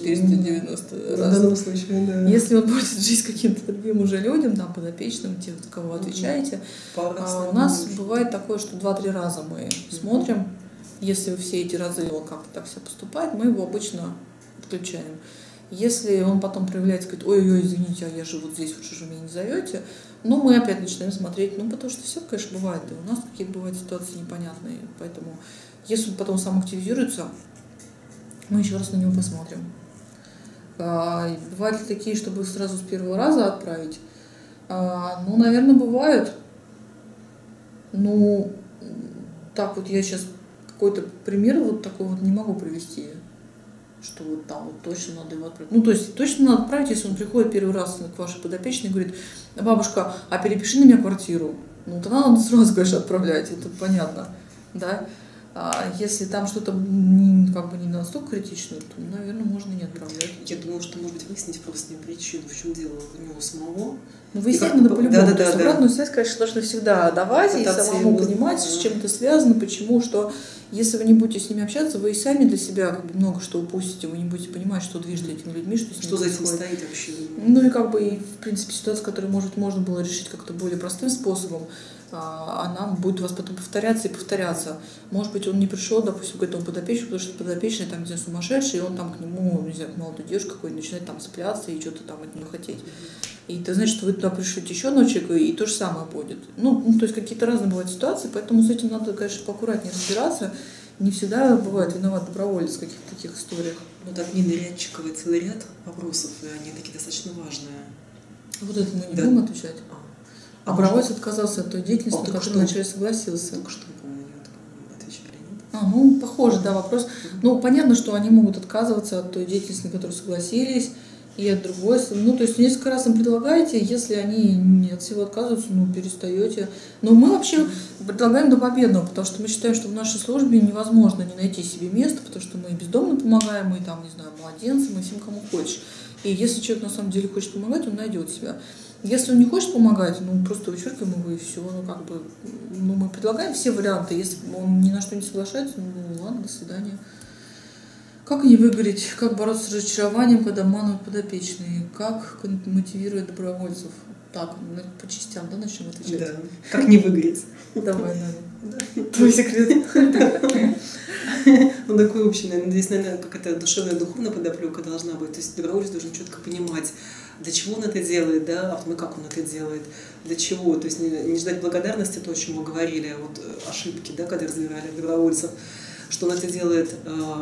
490 раз. В данном случае, да. Если он портит жизнь каким-то другим уже людям, там, подопечным, тех, за кого вы отвечаете, у нас бывает такое, что 2-3 раза мы смотрим. Если все эти разы он как-то так себя поступает, мы его обычно отключаем. Если он потом проявляется, говорит, ой-ой, извините, а я же вот здесь, вот что же меня не зовете, ну, мы опять начинаем смотреть, ну, потому что все, конечно, бывает, и у нас какие-то бывают ситуации непонятные, поэтому если он потом сам активизируется, мы еще раз на него посмотрим. Бывают ли такие, чтобы сразу с первого раза отправить? Ну, наверное, бывают. Ну, так вот я сейчас какой-то пример вот такой вот не могу привести, что вот там вот точно надо его отправить. Ну, то есть точно надо отправить, если он приходит первый раз к вашей подопечной и говорит, бабушка, а перепиши на меня квартиру. Ну, тогда надо сразу, конечно, отправлять, это понятно, да. А если там что-то как бы не настолько критичное, то, наверное, можно не отправлять. Я думаю, что, может быть, выяснить просто причину, в чем дело у него самого. Ну, выяснять надо по-любому. То есть обратную связь, конечно, должны всегда давать и самому понимать, с чем это связано, почему, что. Если вы не будете с ними общаться, вы и сами для себя как бы много что упустите, вы не будете понимать, что движет этими людьми, что с ними происходит. За этим стоит вообще. Ну и как бы, и, в принципе, ситуация, которую, может, можно было решить как-то более простым способом, она будет у вас потом повторяться и повторяться. Может быть, он не пришел, допустим, к этому подопечному, потому что подопечный там, где сумасшедший, и он там к нему, не знаю, к молодой девушке какой-нибудь начинает там цепляться и что-то там от нее хотеть. И ты знаешь, что вы туда пришлете еще одного человека, и то же самое будет. То есть какие-то разные бывают ситуации, поэтому с этим надо, конечно, поаккуратнее разбираться. Не всегда бывает виноват доброволец в каких-то таких историях. Вот от Нины Рядчиковой целый ряд вопросов, и они такие достаточно важные. Вот это мы не будем отвечать. А доброволец отказался от той деятельности, на которую вначале согласился. Только что, по-моему, отвечали, нет? Похоже, да, вопрос. Понятно, что они могут отказываться от той деятельности, на которую согласились, и от другой. То есть несколько раз им предлагаете, если они не от всего отказываются, перестаете. Но мы вообще предлагаем до победного, потому что мы считаем, что в нашей службе невозможно не найти себе место, потому что мы и бездомным помогаем, мы там, не знаю, младенцам, и всем, кому хочешь. И если человек на самом деле хочет помогать, он найдет себя. Если он не хочет помогать, просто вычеркиваем его и все. Мы предлагаем все варианты. Если он ни на что не соглашается, ладно, до свидания. Как не выгореть? Как бороться с разочарованием, когда обманывают подопечные? Как мотивировать добровольцев? Так, по частям, да, начнем отвечать? Да. Как не выгореть? Давай, Надя. Твой секрет. Такой общий, наверное, здесь, наверное, какая-то душевная, духовная подоплека должна быть. То есть доброволец должен четко понимать, для чего он это делает, да, а как он это делает, для чего. То есть не ждать благодарности, то, о чем мы говорили, ошибки, да, когда разбирали добровольцев, что он это делает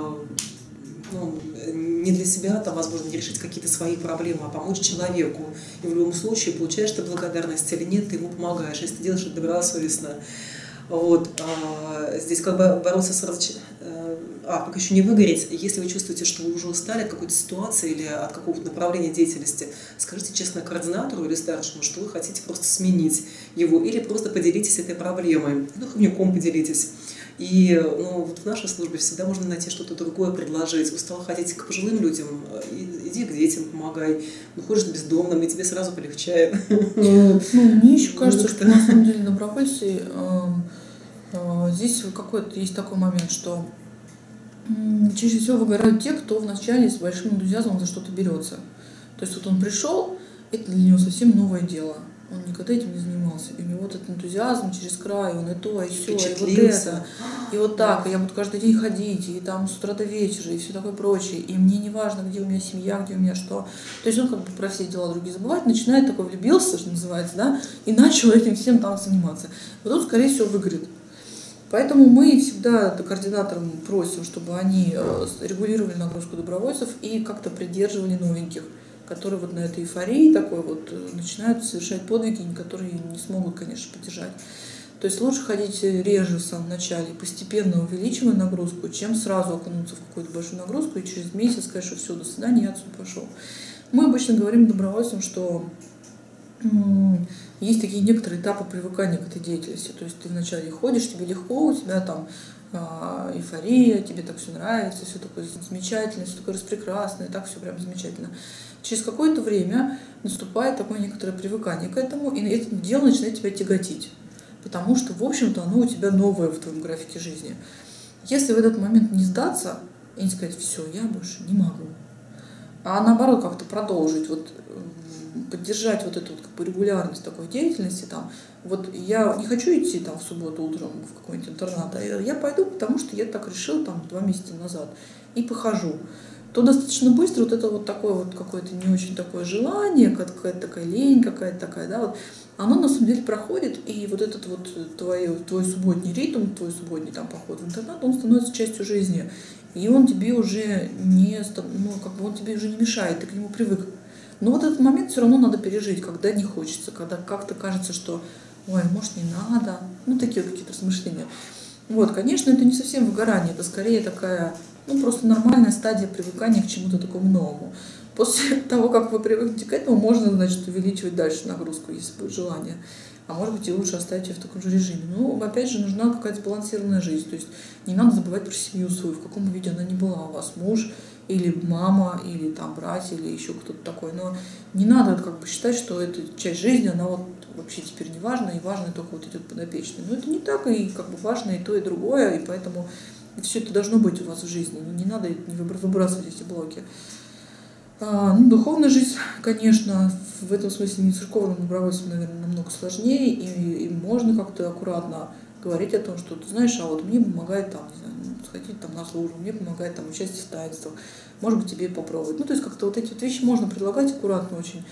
не для себя, возможно, не решить какие-то свои проблемы, а помочь человеку. И в любом случае, получаешь ты благодарность или нет, ты ему помогаешь, если ты делаешь это добросовестно. Здесь бороться с разочарованием. Как еще не выгореть, если вы чувствуете, что вы уже устали от какой-то ситуации или от какого-то направления деятельности, скажите честно координатору или старшему, что вы хотите просто сменить его, или просто поделитесь этой проблемой, hovняком поделитесь. И в нашей службе всегда можно найти что-то другое, предложить. Устала ходить к пожилым людям, иди к детям, помогай. Ходишь к бездомным, и тебе сразу полегчает. Мне еще кажется, что на самом деле добровольцы, здесь какой-то есть такой момент, что чаще всего выгорают те, кто вначале с большим энтузиазмом за что-то берется. То есть он пришел, это для него совсем новое дело. Он никогда этим не занимался. И у него этот энтузиазм через край, он и то, и все, и это. И так, и я буду каждый день ходить, и там с утра до вечера, и все такое прочее. И мне не важно, где у меня семья, где у меня что. То есть он про все дела другие забывает, начинает такой влюбился, что называется, да, и начал этим всем там заниматься. Он, скорее всего, выгорит. Поэтому мы всегда координаторам просим, чтобы они регулировали нагрузку добровольцев и как-то придерживали новеньких, которые на этой эйфории такой начинают совершать подвиги, которые не смогут, конечно, поддержать. То есть лучше ходить реже в самом начале, постепенно увеличивая нагрузку, чем сразу окунуться в какую-то большую нагрузку и через месяц сказать, что все, до свидания, я отсюда пошел. Мы обычно говорим добровольцам, что есть такие некоторые этапы привыкания к этой деятельности. То есть ты вначале ходишь, тебе легко, у тебя там эйфория, тебе так все нравится, все такое замечательное, все такое распрекрасное, так все прям замечательно. Через какое-то время наступает такое некоторое привыкание к этому, и это дело начинает тебя тяготить. Потому что, в общем-то, оно у тебя новое в твоем графике жизни. Если в этот момент не сдаться и не сказать, все, я больше не могу, а наоборот как-то продолжить, поддержать эту регулярность такой деятельности, я не хочу идти в субботу утром в какой-нибудь интернат, а я пойду, потому что я так решил 2 месяца назад, и похожу, то достаточно быстро это такое какое-то не очень такое желание, какая-то такая лень, какая-то такая, да, оно на самом деле проходит, и этот твой субботний ритм, твой субботний поход в интернат, он становится частью жизни, и он тебе уже он тебе уже не мешает, ты к нему привык. Но этот момент все равно надо пережить, когда не хочется, когда как-то кажется, что ой, может, не надо, такие какие-то размышления. Конечно, это не совсем выгорание, это скорее такая, просто нормальная стадия привыкания к чему-то такому новому. После того, как вы привыкнете к этому, можно, увеличивать дальше нагрузку, если будет желание. А может быть, и лучше оставить ее в таком же режиме. Опять же, нужна какая-то сбалансированная жизнь. То есть не надо забывать про семью свою, в каком виде она ни была. У вас муж, или мама, или братья, или еще кто-то такой. Но не надо считать, что эта часть жизни, она вообще теперь не важна, и важно только идет подопечный. Но это не так, и важно и то, и другое, и поэтому все это должно быть у вас в жизни. Не надо не выбрасывать эти блоки. Ну, духовная жизнь, конечно, в этом смысле не церковным добровольцем, наверное, намного сложнее, и можно как-то аккуратно говорить о том, что ты знаешь, а вот мне помогает там, не знаю, сходить там на службу, мне помогает там участие в таинствах, может быть, тебе попробовать. Ну, то есть как-то вот эти вот вещи можно предлагать аккуратно очень,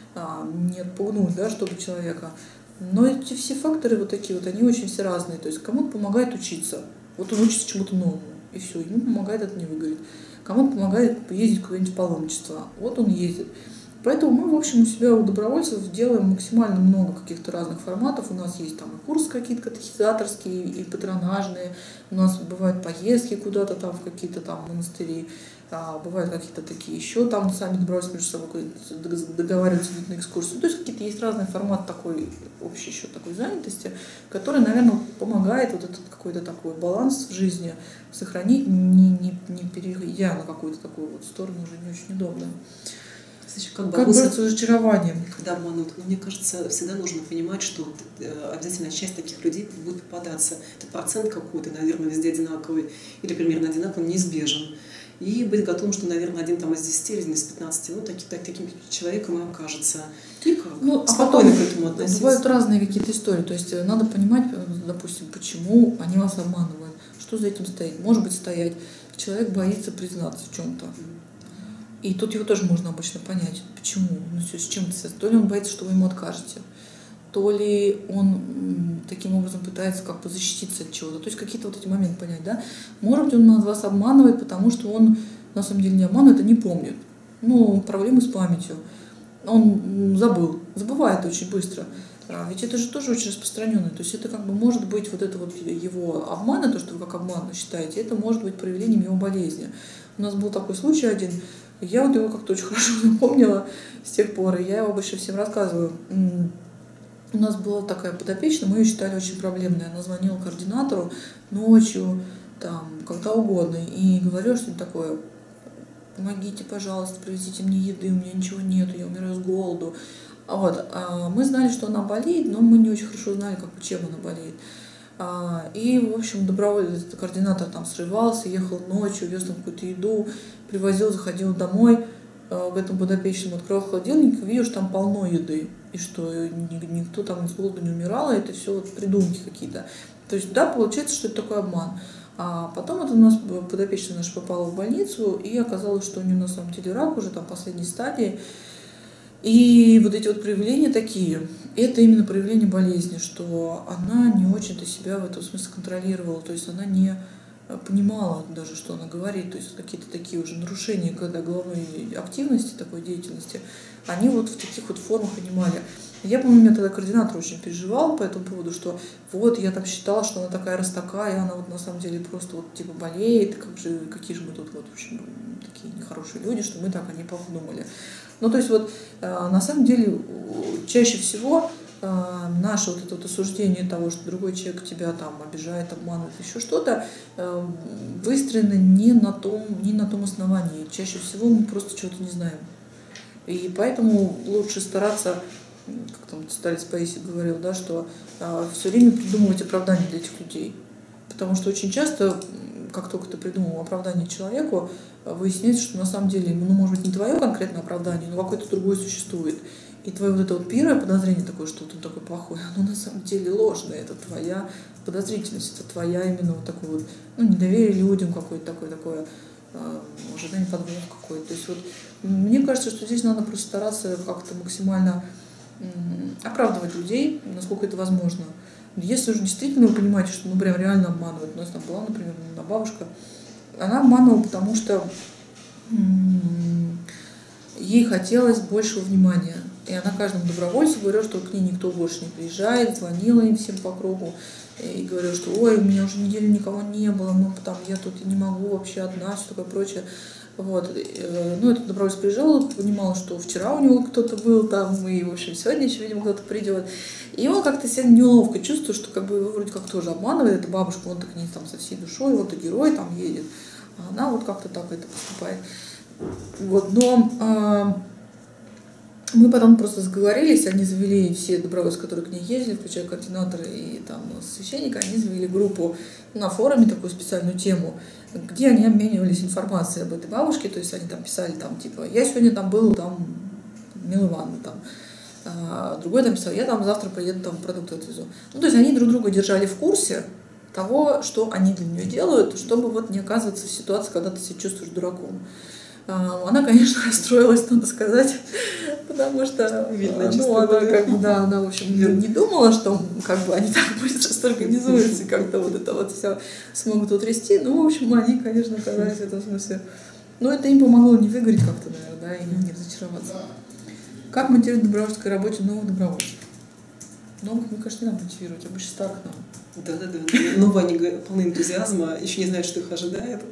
не отпугнуть, да, чтобы человека. Но эти все факторы вот такие вот, они очень все разные. То есть кому-то помогает учиться, вот он учится чему-то новому, и все, ему помогает это не выгореть. Кому-то помогает ездить куда-нибудь в паломничество, вот он ездит. Поэтому мы, в общем, у себя у добровольцев делаем максимально много каких-то разных форматов. У нас есть там и курсы какие-то катехизаторские, и патронажные. У нас бывают поездки куда-то там в какие-то там монастыри. Бывают какие-то такие еще там сами добровольцы между собой договариваются на экскурсию. То есть какие-то есть разный формат такой, общий счет такой занятости, который, наверное, помогает вот этот какой-то такой баланс в жизни сохранить, не перейдя на какую-то такую вот сторону уже не очень удобно. Как бороться с разочарованием? Когда обманут. Мне кажется, всегда нужно понимать, что обязательно часть таких людей будет попадаться. Этот процент какой-то, наверное, везде одинаковый или примерно одинаковый, неизбежен. И быть готовым, что, наверное, один там из 10 или из 15, ну, таким человеком и окажется. И как? Ну, спокойно к этому относиться. Бывают разные какие-то истории. То есть надо понимать, допустим, почему они вас обманывают. Что за этим стоит? Может быть, стоять. Человек боится признаться в чем-то. И тут его тоже можно обычно понять, почему, с чем это связано. То ли он боится, что вы ему откажете, то ли он таким образом пытается как бы защититься от чего-то. То есть какие-то вот эти моменты понять, да. Может быть, он вас обманывает, потому что он на самом деле не обманывает, а не помнит. Ну, проблемы с памятью. Он забывает очень быстро. Ведь это же тоже очень распространенно. То есть это как бы может быть вот это вот его обман, то, что вы как обман считаете, это может быть проявлением его болезни. У нас был такой случай один. Я вот его как-то очень хорошо запомнила с тех пор, и я его обычно всем рассказываю. У нас была такая подопечная, мы ее считали очень проблемной. Она звонила координатору ночью, там, когда угодно, и говорила что-нибудь такое: помогите, пожалуйста, привезите мне еды, у меня ничего нету, я умираю с голоду. Мы знали, что она болеет, но мы не очень хорошо знали, чем она болеет. И, в общем, добровольный координатор там срывался, ехал ночью, вез там какую-то еду, привозил, заходил домой к этому подопечному, открывал холодильник, видишь, там полно еды. И что никто там с голоду не умирал, это все вот придумки какие-то. То есть, да, получается, что это такой обман. А потом это у нас подопечная наша попала в больницу, и оказалось, что у нее на самом деле рак уже там последней стадии. И вот эти вот проявления такие, это именно проявление болезни, что она не очень-то себя в этом смысле контролировала, то есть она не понимала даже, что она говорит, то есть какие-то такие уже нарушения, когда головной активности, такой деятельности, они вот в таких вот формах понимали. Я помню, у меня тогда координатор очень переживал по этому поводу, что вот я там считала, что она такая раз такая, и она вот на самом деле просто вот типа болеет, какие же мы тут вот в общем такие нехорошие люди, что мы так о ней подумали. Ну, то есть вот на самом деле чаще всего наше вот это вот осуждение того, что другой человек тебя там обижает, обманывает, еще что-то, выстроено не на том основании. Чаще всего мы просто чего-то не знаем. И поэтому лучше стараться, как там старец Паисий говорил, да, что все время придумывать оправдания для этих людей. Потому что очень часто, как только ты придумал оправдание человеку, выясняется, что на самом деле, может быть, не твое конкретное оправдание, но какое-то другое существует. И твое вот это вот первое подозрение такое, что вот он такой плохой, оно на самом деле ложное. Это твоя подозрительность, это твоя именно вот такое вот, недоверие людям какое-то такое, ожидание подвох какой-то. То есть вот мне кажется, что здесь надо просто стараться как-то максимально оправдывать людей, насколько это возможно. Если уже действительно вы понимаете, что прям реально обманывают. У нас там была, например, одна бабушка, она обманывала, потому что ей хотелось большего внимания. И она каждому добровольцу говорила, что к ней никто больше не приезжает, звонила им всем по кругу и говорила, что ой, у меня уже неделю никого не было, я тут не могу вообще одна, все такое прочее. Этот добровольец приезжал, понимал, что вчера у него кто-то был там, и, в общем, сегодня еще, видимо, кто-то придет. И он как-то себя неловко чувствует, что его вроде как тоже обманывает эта бабушка, он-то к ней там со всей душой, он-то герой там едет, а она вот как-то так это поступает. Но Мы потом просто сговорились, они завели все добровольцы, которые к ней ездили, включая координаторы и там священника, они завели группу на форуме, такую специальную тему, где они обменивались информацией об этой бабушке, то есть они там писали, там, типа, я сегодня там был, там, Мила Ивановна, там, другой там писал, я там завтра поеду, там, продукты отвезу. Ну, то есть они друг друга держали в курсе того, что они для нее делают, чтобы вот не оказываться в ситуации, когда ты себя чувствуешь дураком. Она, конечно, расстроилась, надо сказать, потому что Видно, ну, она, как бы, да, она, в общем, не думала, что как бы они так быстро организуются и как-то вот это вот все смогут утрясти. Ну, в общем, они, конечно, оказались в этом смысле. Но это им помогло не выгореть как-то, наверное, да, и не разочароваться. Как мотивировать в добровольческой работе новых добровольцев? Новых, мне кажется, не надо мотивировать, а больше старых надо. Да. Новые, они полны энтузиазма, еще не знают, что их ожидает.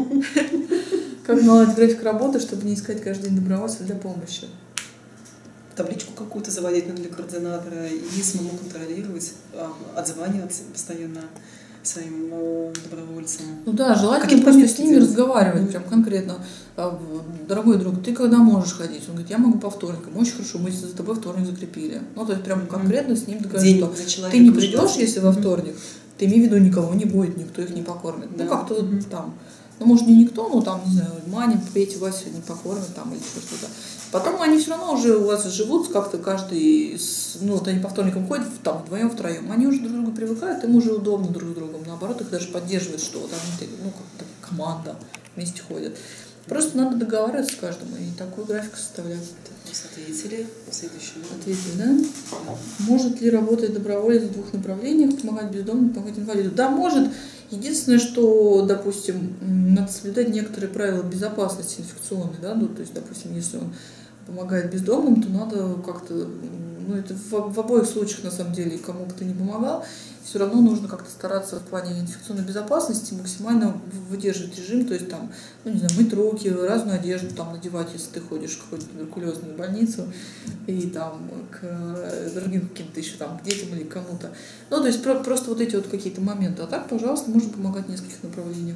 Как наладить график работы, чтобы не искать каждый день добровольцев для помощи? Табличку какую-то заводить для координатора и самому контролировать, отзваниваться постоянно своим добровольцам. Ну да, желательно просто с ними разговаривать, прям конкретно. Дорогой друг, ты когда можешь ходить? Он говорит, я могу по вторникам. Очень хорошо, мы за тобой вторник закрепили. Ну, то есть прям конкретно с ним договориться, что ты не придешь, если во вторник, ты имей в виду, никого не будет, никто их не покормит. Да. Ну, как-то вот там. Ну, может, не никто, но там, не знаю, Маня, Петя, Вася сегодня покормят там или еще что-то. Потом они все равно уже у вас живут, как-то каждый, ну, вот они по вторникам ходят, там, вдвоем, втроем. Они уже друг к другу привыкают, им уже удобно друг с другом. Наоборот, их даже поддерживает, что вот они, ну, как-то команда вместе ходят. Просто надо договариваться с каждым и такой график составлять. Ответили. Следующий. Ответили, да? Может ли работать доброволец в двух направлениях, помогать бездомным, помогать инвалиду? Да, может. Единственное, что, допустим, надо соблюдать некоторые правила безопасности инфекционной, да, ну, то есть, допустим, если он помогает бездомным, то надо как-то, ну, это в обоих случаях, на самом деле, кому бы ты ни помогал, все равно нужно как-то стараться в плане инфекционной безопасности максимально выдерживать режим, то есть там, ну, не знаю, мыть руки, разную одежду там надевать, если ты ходишь в какую-то туберкулезную больницу и там к другим каким-то еще там к детям или к кому-то. Ну, то есть просто вот эти вот какие-то моменты. А так, пожалуйста, можно помогать в нескольких направлениях.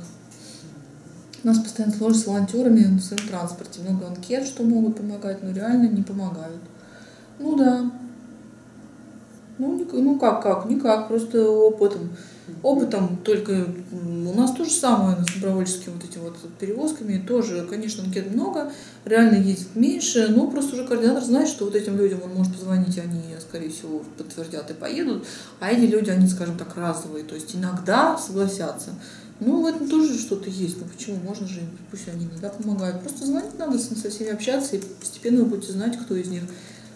У нас постоянно сложно с волонтерами на своем транспорте. Много анкет, что могут помогать, но реально не помогают. Ну да. Ну как? Никак, просто опытом. Опытом только у нас то же самое с добровольческими вот этими вот перевозками. Тоже, конечно, анкет много, реально ездит меньше, но просто уже координатор знает, что вот этим людям он может позвонить, они, скорее всего, подтвердят и поедут. А эти люди, они, скажем так, разовые, то есть иногда согласятся. Ну, в этом тоже что-то есть. Ну, почему? Можно же, пусть они иногда помогают. Просто звонить надо, со всеми общаться, и постепенно вы будете знать, кто из них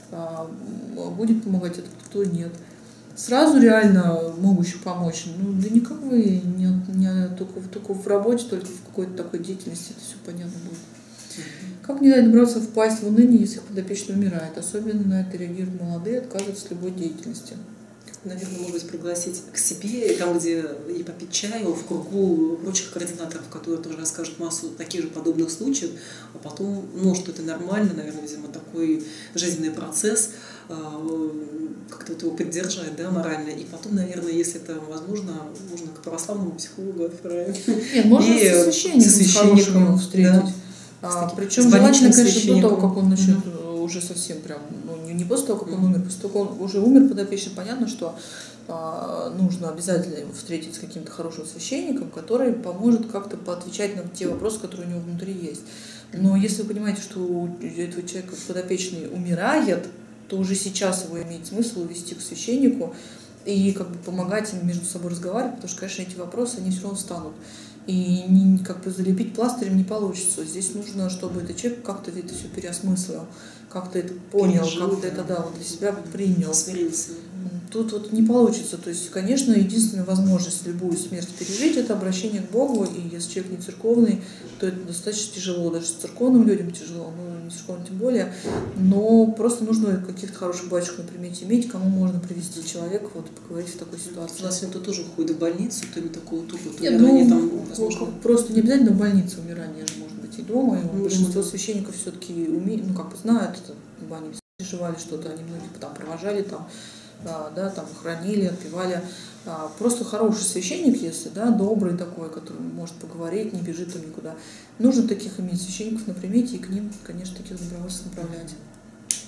будет помогать, а кто нет. Сразу реально могущий помочь. Ну, да никак вы только в работе, только в какой-то такой деятельности это все понятно будет. Как не дать добровольцам впасть в уныние, если их подопечный умирает? Особенно на это реагируют молодые, отказываются от любой деятельности. Наверное, может быть, пригласить к себе, там, где и попить чаю, в кругу прочих координаторов, которые тоже расскажут массу таких же подобных случаев, а потом, ну, что это нормально, наверное, видимо, такой жизненный процесс, как-то вот его поддержать, да, морально. И потом, наверное, если это возможно, можно к православному психологу отправить. Нет, можно со священником встретить. Да. Причем желательно, конечно, до того, как он начнет уже совсем прям, ну, не после того, как он умер, после того, как он уже умер подопечный, понятно, что нужно обязательно встретить с каким-то хорошим священником, который поможет как-то поотвечать на те вопросы, которые у него внутри есть. Но если вы понимаете, что у этого человека подопечный умирает, то уже сейчас его имеет смысл увести к священнику и как бы помогать им между собой разговаривать, потому что, конечно, эти вопросы, они все равно встанут. И как бы залепить пластырем не получится. Здесь нужно, чтобы этот человек как-то это все переосмыслил, как-то это понял, как-то это, да, вот для себя принял. Смирился. Тут вот не получится. То есть, конечно, единственная возможность любую смерть пережить — это обращение к Богу. И если человек не церковный, то это достаточно тяжело. Даже с церковным людям тяжело, ну, не церковным тем более. Но просто нужно каких-то хороших батюшек на примете иметь, кому можно привести человека, вот, поговорить в такой ситуации. У нас кто тоже уходит в больницу, то ли такого тупо, то ли они там, возможно... Просто не обязательно в больнице умирание же может быть и дома. И большинство священников все-таки умеют, ну, как бы знают, они переживали что-то, они многих там провожали там, да, там хранили, отпевали. Просто хороший священник, если, да, добрый такой, который может поговорить, не бежит там никуда. Нужно таких иметь священников на примете и к ним, конечно, таких добровольцев направлять.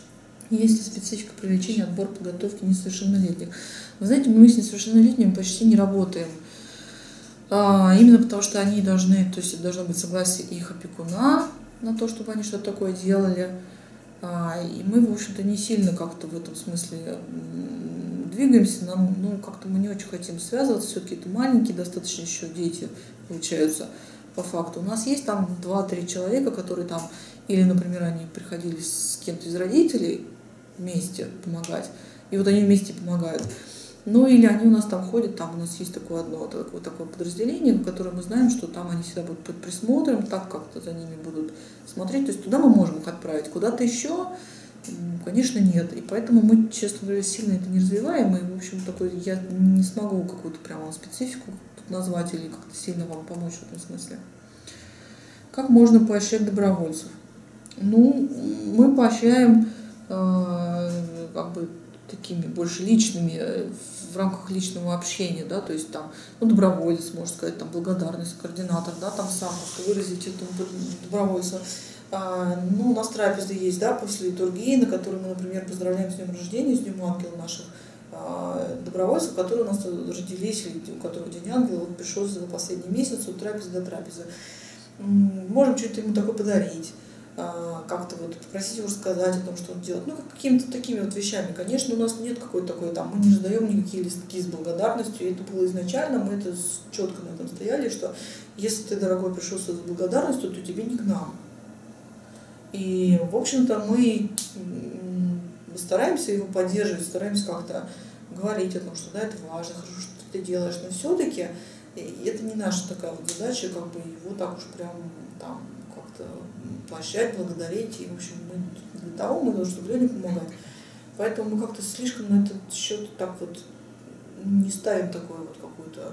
Есть ли специфика привлечения, отбор, подготовки несовершеннолетних? Вы знаете, мы с несовершеннолетними почти не работаем. Именно потому, что они должны, то есть это должно быть согласие их опекуна на то, чтобы они что-то такое делали. И мы, в общем-то, не сильно как-то в этом смысле двигаемся. Нам, как-то мы не очень хотим связываться. Все-таки это маленькие достаточно еще дети получаются по факту. У нас есть там 2-3 человека, которые там, или, например, они приходили с кем-то из родителей вместе помогать, и вот они вместе помогают. Или они у нас там ходят, там у нас есть такое подразделение, которое мы знаем, что там они всегда будут под присмотром, так как-то за ними будут смотреть. То есть туда мы можем их отправить. Куда-то еще, конечно, нет. И поэтому мы, честно говоря, сильно это не развиваем. И, в общем, я не смогу какую-то прямо специфику тут назвать или как-то сильно вам помочь в этом смысле. Как можно поощрять добровольцев? Мы поощряем такими больше личными, в рамках личного общения, да, то есть там, доброволец, можно сказать, там, благодарность, координатор, да, там сам выразить этому добровольца. У нас трапезы есть, да, после литургии, на которой мы, например, поздравляем с днем рождения, с днем ангела наших добровольцев, которые у нас родились, или у которых день ангела пришел за последний месяц от трапезы до трапезы. Можем что-то ему такое подарить, как-то попросить его рассказать о том, что он делает. Какими-то такими вещами. Конечно, у нас нет какой-то такой, мы не раздаем никакие листки с благодарностью. И это было изначально, мы это четко на этом стояли, что если ты, дорогой, пришел с благодарностью, то тебе не к нам. И, в общем-то, мы стараемся его поддерживать, стараемся как-то говорить о том, что да, это важно, хорошо, что ты делаешь, но все-таки это не наша такая задача, его так уж прям там как-то поощрять, благодарить. И, в общем, мы для того мы должны, чтобы людям помогать. Поэтому мы как-то слишком на этот счет так не ставим такой какой-то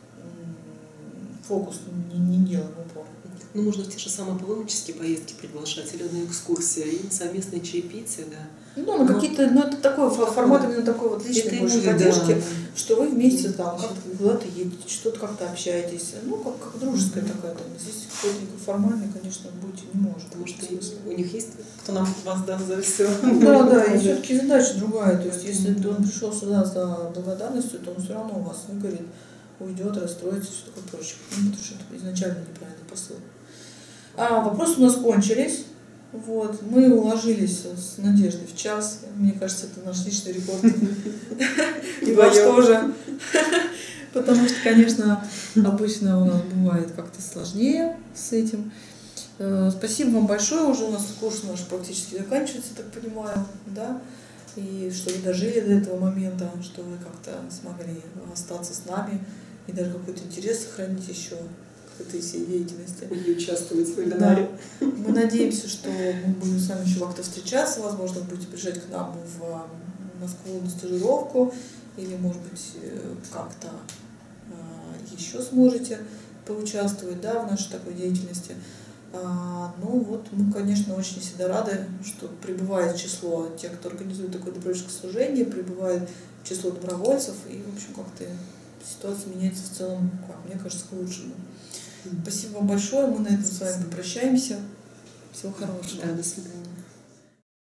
фокус, не делаем упор. Можно в те же самые паломнические поездки приглашать, или на экскурсии, или на совместные чаепития, да. Какие-то, это такой формат именно такой личной больше поддержки, да. Что вы вместе там как-то куда-то едете, что-то как-то общаетесь, как дружеская такая. Здесь какой-то формальный, конечно, быть не может. Потому что у них есть, кто нам воздаст за все. Да, и все-таки задача другая. То есть, если он пришел сюда за благодарностью, то он все равно у вас выгорит, уйдет, расстроится, все такое прочее. Потому что это изначально неправильный посыл. Вопросы у нас кончились. Мы уложились с Надеждой в час. Мне кажется, это наш личный рекорд. И ваш тоже. Потому что, конечно, обычно у нас бывает как-то сложнее с этим. Спасибо вам большое. Уже у нас курс наш практически заканчивается, так понимаю, да? И что вы дожили до этого момента, что вы как-то смогли остаться с нами и даже какой-то интерес сохранить еще этой всей деятельности. И участвовать в вебинаре. Да. Мы надеемся, что мы будем с вами еще как-то встречаться. Возможно, будете приезжать к нам в Москву на стажировку. Или, может быть, как-то еще сможете поучаствовать, в нашей такой деятельности. Мы, конечно, очень всегда рады, что прибывает число тех, кто организует такое добровольческое служение, прибывает число добровольцев. И, в общем, как-то ситуация меняется в целом, мне кажется, к лучшему. Спасибо вам большое. Мы на этом с вами попрощаемся. Всего хорошего. Да, до свидания.